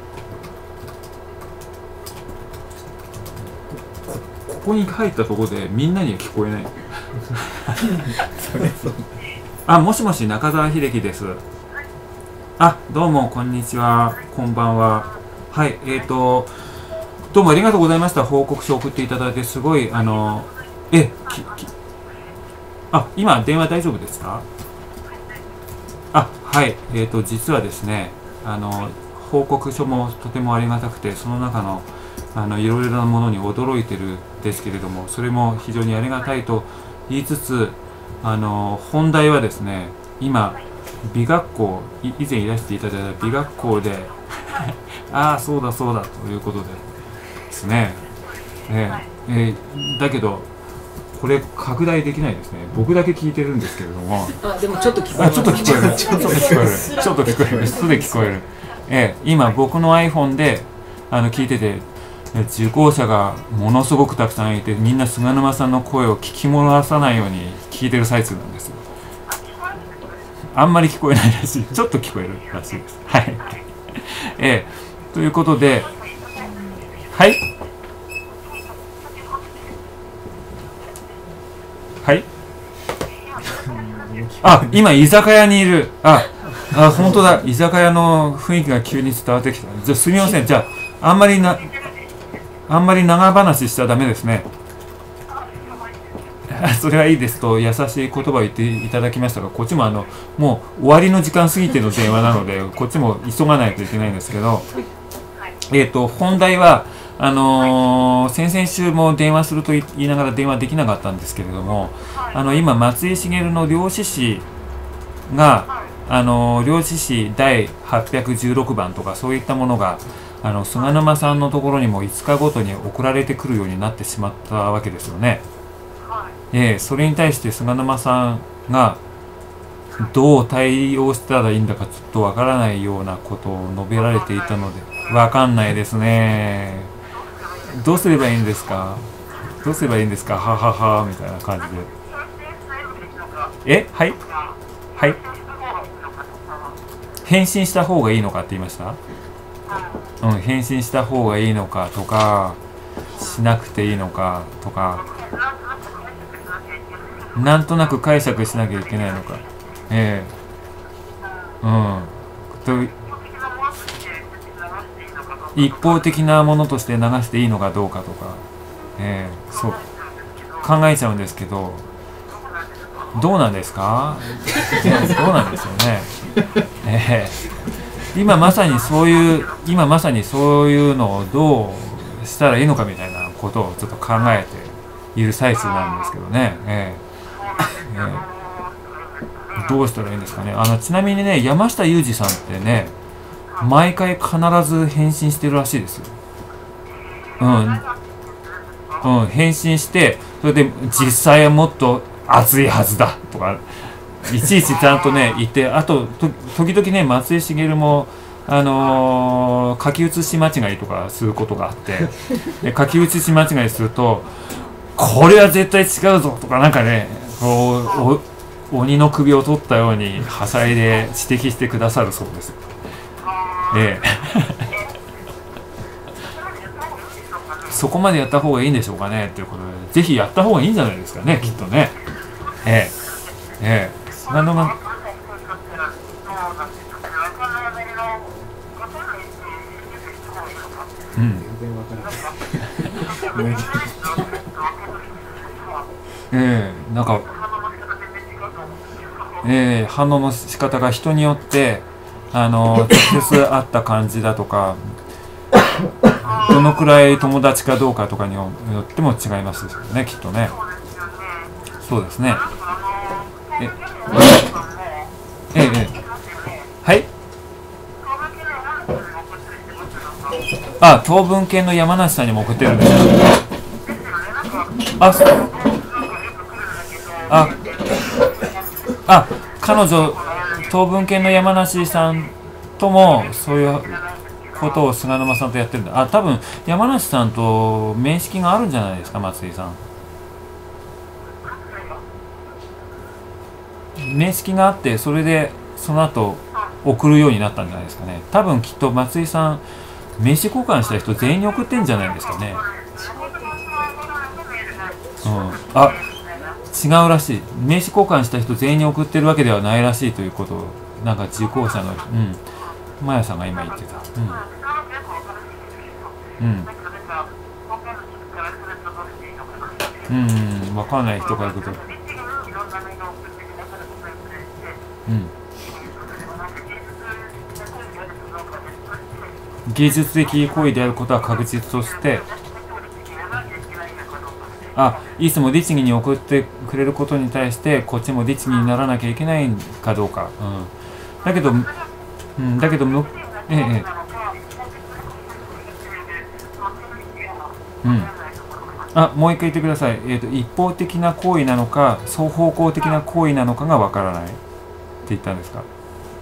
Speaker 3: ここに入ったところでみんなには聞こえない。
Speaker 5: それそう。
Speaker 3: あ、もしもし、中澤秀樹です。あ、どうもこんにちは、こんばんは。はい、えーとどうもありがとうございました。報告書を送っていただいて、すごいあのえききあ、今電話大丈夫ですか？あ、はい、えーと実はですね、あの報告書もとてもありがたくて、その中のあのいろいろなものに驚いてるんですけれども、それも非常にありがたいと言いつつ、あの本題はですね、今美学校、い以前いらしていただいた美学校でああそうだそうだということでですね、えーえー、だけどこれ拡大できないですね。僕だけ聞いてるんですけれども、
Speaker 4: あ、でもちょっと聞こえ
Speaker 3: あ、
Speaker 4: ます。
Speaker 3: ちょっと聞こえるちょっと聞こえるちょっと聞こえるすで聞こえる、えー、今僕の iPhone であの聞いてて、受講者がものすごくたくさんいて、みんな菅沼さんの声を聞き漏さないように聞いてる最中なんですよ。あんまり聞こえないらしい。ちょっと聞こえるらしいです。はい。えー、ということで、はいはいあ、今居酒屋にいる。あ、あ、本当だ。居酒屋の雰囲気が急に伝わってきた。じゃあすみません。じゃあ、あんまりな、あんまり長話しちゃダメですね。それはいいですと優しい言葉を言っていただきましたが、こっちもあのもう終わりの時間過ぎての電話なので、こっちも急がないといけないんですけど、えっと本題はあのー、先々週も電話すると言いながら電話できなかったんですけれども、あの今松井茂の量子誌があのー、量子誌だいはっぴゃくじゅうろくばんとかそういったものがあの菅沼さんのところにもいつかごとに送られてくるようになってしまったわけですよね。えー、それに対して菅沼さんがどう対応したらいいんだかちょっとわからないようなことを述べられていたので、わかんないですね。どうすればいいんですかどうすればいいんですかはははみたいな感じで。えはいはい返信した方がいいのかって言いました？うん、返信した方がいいのかとか、しなくていいのかとか、なんとなく解釈しなきゃいけないのか、ええうんと一方的なものとして流していいのかどうかとか、ええそう考えちゃうんですけど、どうなんですか？どうなんですよね。ええ今まさにそういう今まさにそういうのをどうしたらいいのかみたいなことをちょっと考えている最中なんですけどね。えええー、どうしたらいいんですかね。あのちなみにね、山下裕二さんってね、毎回必ず返信してるらしいですよ。うん、うん、返信して、それで実際はもっと熱いはずだとかいちいちちゃんとね言って、あとと時々ね松井茂もあのー、書き写し間違いとかすることがあって、で書き写し間違いするとこれは絶対違うぞとかなんかね、こう鬼の首を取ったようにはしゃいで指摘してくださるそうです。ええそこまでやった方がいいんでしょうかねということで、ぜひやった方がいいんじゃないですかね、きっとね。ええええ何度もうん、ええなんか、ええ反応の仕方が人によってあの直接会った感じだとか、どのくらい友達かどうかとかによっても違いますよね、きっとね。そうですね。ええええはいあ、当分系の山梨さんにも送ってるんですよ。あ、あ、あ、彼女当分系の山梨さんともそういうことを菅沼さんとやってるんだ。あ、多分山梨さんと面識があるんじゃないですか、松井さん。 面識があってそれでその後送るようになったんじゃないですかね。多分きっと松井さん名刺交換した人全員に送ってんじゃないですかね。うん、あ、違うらしい。名刺交換した人全員に送ってるわけではないらしいということをなんか受講者の、うん、マヤさんが今言ってた。うん、うんうん、うん、分かんない人がいると、うん、芸術的行為であることは確実として、あ、いつも律儀に送ってくれることに対してこっちも律儀にならなきゃいけないかどうか、うん、だけど、うん、だけどむ、ええ、うん、あ、もう一回言ってください。えーと、一方的な行為なのか双方向的な行為なのかがわからないって言ったんですか。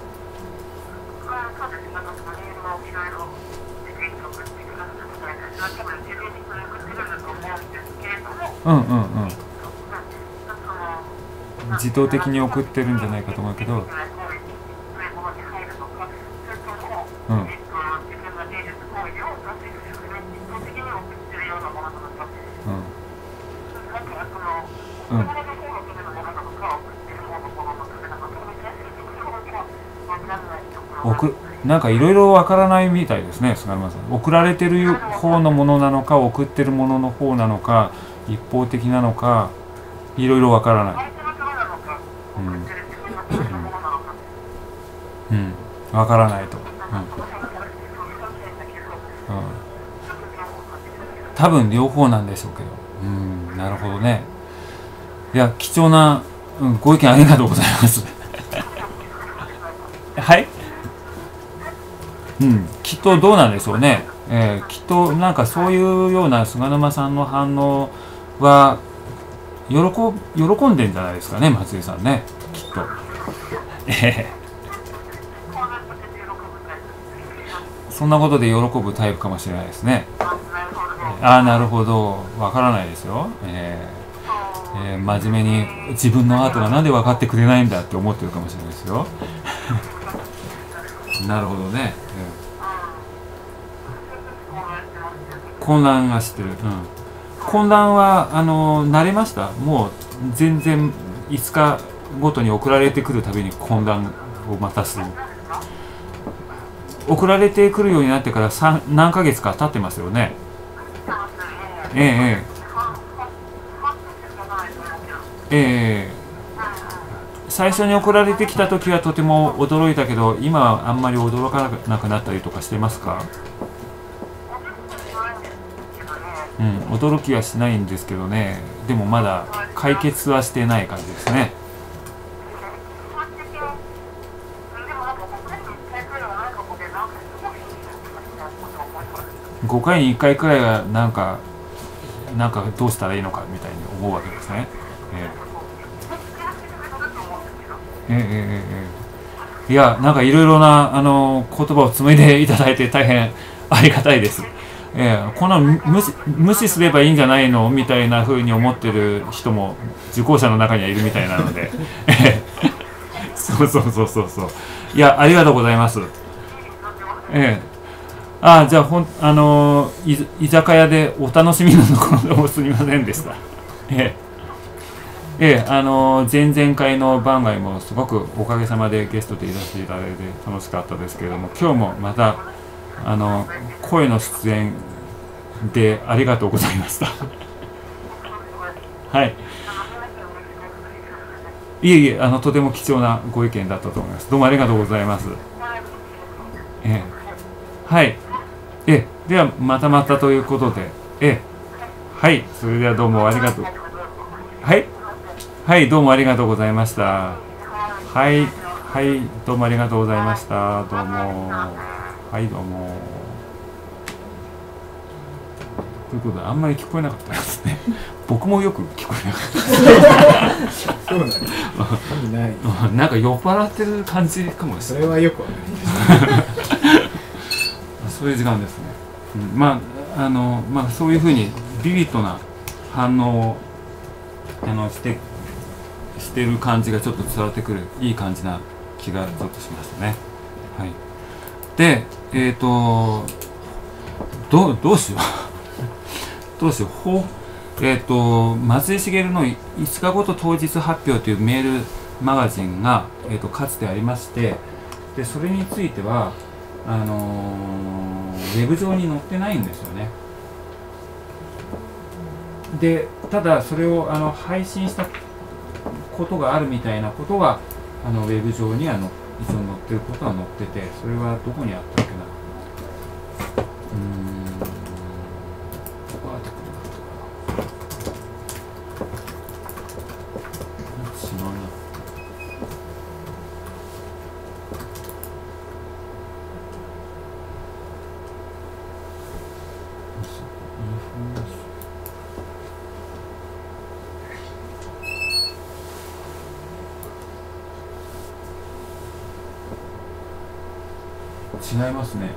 Speaker 3: うんうんうん、自動的に送ってるんじゃないかと思うけど、うん、うんうん、送なんかいろいろわからないみたいですね、菅沼さん。送られてる方のものなのか送ってるものの方なのか一方的なのかいろいろわからない。うん、うん、わからないと、うんうん、多分両方なんでしょうけど、うん、なるほどね。いや貴重な、うん、ご意見ありがとうございますはい、うん、きっとどうなんでしょうね、えー、きっとなんかそういうような菅沼さんの反応は喜, 喜んでんじゃないですかね、松井さんね、きっと。えー、そんなことで喜ぶタイプかもしれないですね。ああ、なるほど、わからないですよ。えーえー、真面目に自分のアートがなんで分かってくれないんだって思ってるかもしれないですよ。なるほどね。うん、混乱がしてる。うん、混乱はあの慣れました。もう全然いつかごとに送られてくるたびに混乱をまたする。送られてくるようになってから何ヶ月か経ってますよね。ええええええ、最初に送られてきた時はとても驚いたけど今はあんまり驚かなくなったりとかしてますか？うん、驚きはしないんですけどね。でもまだ解決はしてない感じですね。ごかいにいっかいくらいはなんかなんかどうしたらいいのかみたいに思うわけですね。えー、えー、えー、えー、いや、なんかいろいろなあの言葉を紡いでいただいて大変ありがたいです。えー、こんな無視、無視すればいいんじゃないのみたいな風に思ってる人も受講者の中にはいるみたいなのでそうそうそうそうそう、いや、ありがとうございます。えーああ、じゃあほん、あのー、居酒屋でお楽しみのところでもすみませんでした。ええ、ええ、あのー、前々回の番外もすごくおかげさまでゲストでいらしていただいて楽しかったですけれども、今日もまた、あのー、声の出演でありがとうございました。はい。いえいえ、あの、とても貴重なご意見だったと思います。どうもありがとうございます。ええ、はい。えではまたまたということで、えはい、それではどうもありがとう。はい、はい、どうもありがとうございました。はい、はい、どうもありがとうございました。どうも、はい、どうも。ということで、あんまり聞こえなかったですね。僕もよく聞こえなかった。
Speaker 5: そうなんです。意味ない。
Speaker 3: なんか酔っ払ってる感じかもしれない。
Speaker 5: それはよくわかります。
Speaker 3: そういう時間ですね。うん、まああのまあそういうふうにビビッドな反応をあのしてしてる感じがちょっと伝わってくるいい感じな気がちょっとしましたね。はい、でえっ、ー、とどうどうしようどうしようほえっ、ー、と松井茂のいつかごと当日発表というメールマガジンが、えー、とかつてありまして、でそれについてはあのー、ウェブ上に載ってないんですよね。でただそれをあの配信したことがあるみたいなことはあのウェブ上にはの一応載ってることは載ってて、それはどこにあったっけな、うーんどこアーティクルだったかな、違うな。違いますね。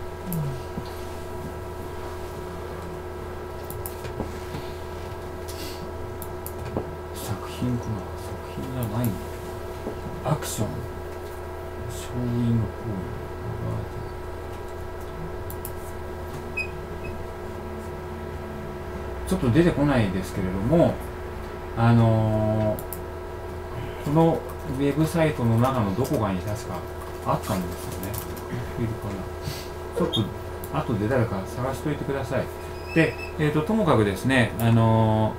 Speaker 3: 作品かな、作品じゃないんだ。アクション、ショーイング行為、ちょっと出てこないですけれども、あのー、このウェブサイトの中のどこかに確かあったんですよね。いるかな、ちょっと後で誰か探しといてください。で、えーと、ともかくですね、あの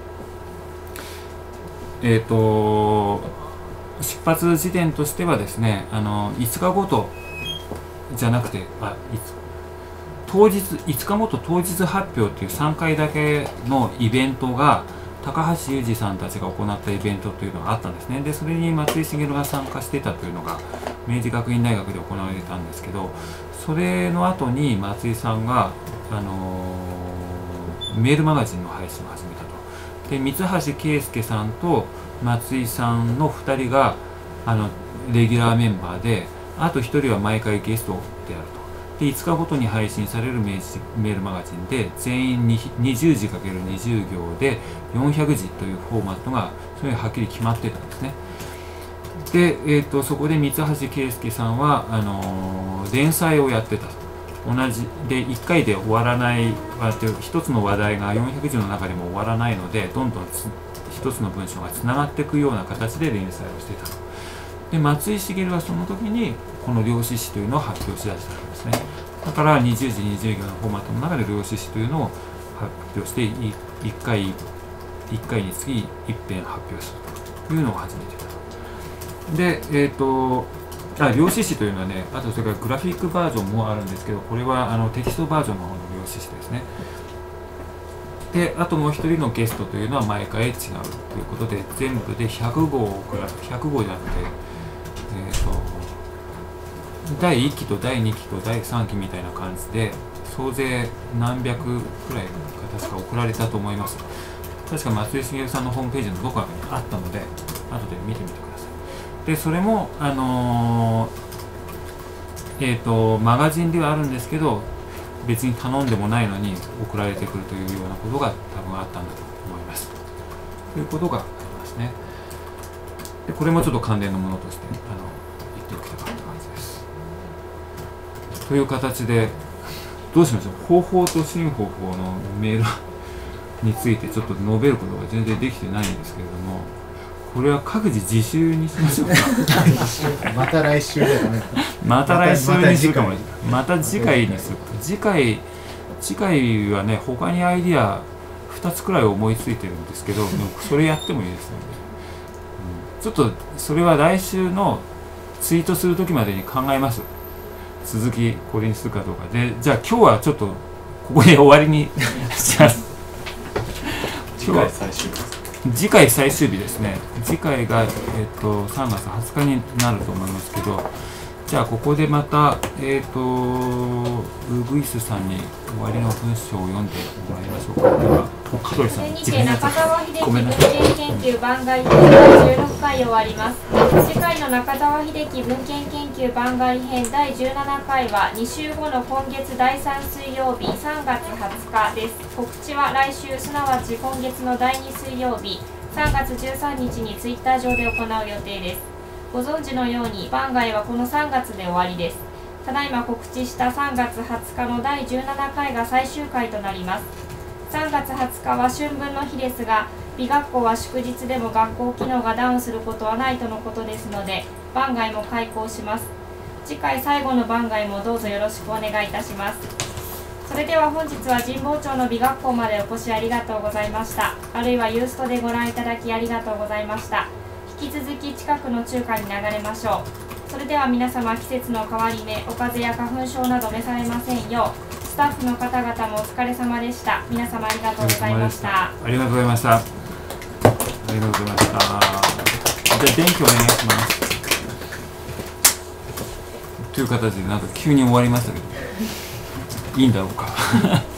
Speaker 3: ー、えっ、ー、と出発時点としてはですね、あのー、いつかごとじゃなくて、あいつ当日いつかごと当日発表っていうさんかいだけのイベントが高橋裕二さんたちが行ったイベントというのがあったんですね。でそれに松井茂が参加してたというのが明治学院大学で行われてたんですけど、それの後に松井さんが、あのー、メールマガジンの配信を始めたと。で三橋圭介さんと松井さんのふたりがあのレギュラーメンバーで、あとひとりは毎回ゲストであると。でいつかごとに配信されるメールマガジンで全員にじゅうじかけるにじゅうぎょうでよんひゃくじというフォーマットがそれはっきり決まってたんですね。で、えー、とそこで三橋圭介さんはあのー、連載をやってた同じでいっかいで終わらない一つの話題がよんひゃくじの中でも終わらないので、どんどん一つの文章がつながっていくような形で連載をしていたと。で松井茂はその時にこの量子誌というのを発表しだしたんですね。だからにじゅうじにじゅうぎょうのフォーマットの中で量子誌というのを発表していっかいいっかいにつきいっぺん発表するというのを始めていたと。でえっ、ー、とあ量子誌というのはね、あとそれからグラフィックバージョンもあるんですけど、これはあのテキストバージョンの方の量子誌ですね。であともう一人のゲストというのは毎回違うということで、全部でひゃくごうをくらひゃくごうじゃなくて、えー、とだいいっきとだいにきとだいさんきみたいな感じで総勢何百くらいが確か送られたと思います。確か松井茂さんのホームページのどこかにあったので後で見てみてください。でそれもあのー、えっ、ー、とマガジンではあるんですけど、別に頼んでもないのに送られてくるというようなことが多分あったんだと思います。ということがありますね。でこれもちょっと関連のものとしてあの言っておきたかった感じです。という形でどうしましょう。方法と新方法のメールについてちょっと述べることが全然できてないんですけれども、これは各自自習にしましょうか。
Speaker 5: また来週だよね。
Speaker 3: また来週にするかもしれない。また次回にするか。次回次回はね、他にアイディアふたつくらい思いついてるんですけど、それやってもいいですよね。うん、ちょっとそれは来週のツイートする時までに考えます。続きこれにするかどうかで、じゃあ今日はちょっとここで終わりにします。
Speaker 7: 次回最終日。
Speaker 3: 次回最終日ですね。次回が、えっと、さんがつはつかになると思いますけど、じゃあここでまた、えっと、ウグイスさんに終わりの文章を読んでもらいましょうか。では、香取さん、
Speaker 1: 時間にて中澤秀樹文
Speaker 3: ごめんなさい。
Speaker 1: 献研究番外編だいじゅうろっかい終わります。次回の中澤秀樹文献研究番外編だいじゅうななかいはにしゅうごの今月だいさん水曜日さんがつはつかです。告知は来週、すなわち今月のだいに水曜日さんがつじゅうさんにちにツイッター上で行う予定です。ご存知のように番外はこのさんがつで終わりです。ただいま告知したさんがつはつかのだいじゅうななかいが最終回となります。さんがつはつかは春分の日ですが、美学校は祝日でも学校機能がダウンすることはないとのことですので、番外も開講します。次回最後の番外もどうぞよろしくお願いいたします。それでは本日は神保町の美学校までお越しありがとうございました。あるいはユーストでご覧いただきありがとうございました。引き続き近くの中華に流れましょう。それでは皆様、季節の変わり目、お風邪や花粉症など召されませんよう。スタッフの方々もお疲れ様でした。皆様ありがとうございました。
Speaker 3: ありがとうございました。ありがとうございました。じゃあ電気お願いします。という形でなんか急に終わりましたけど、いいんだろうか。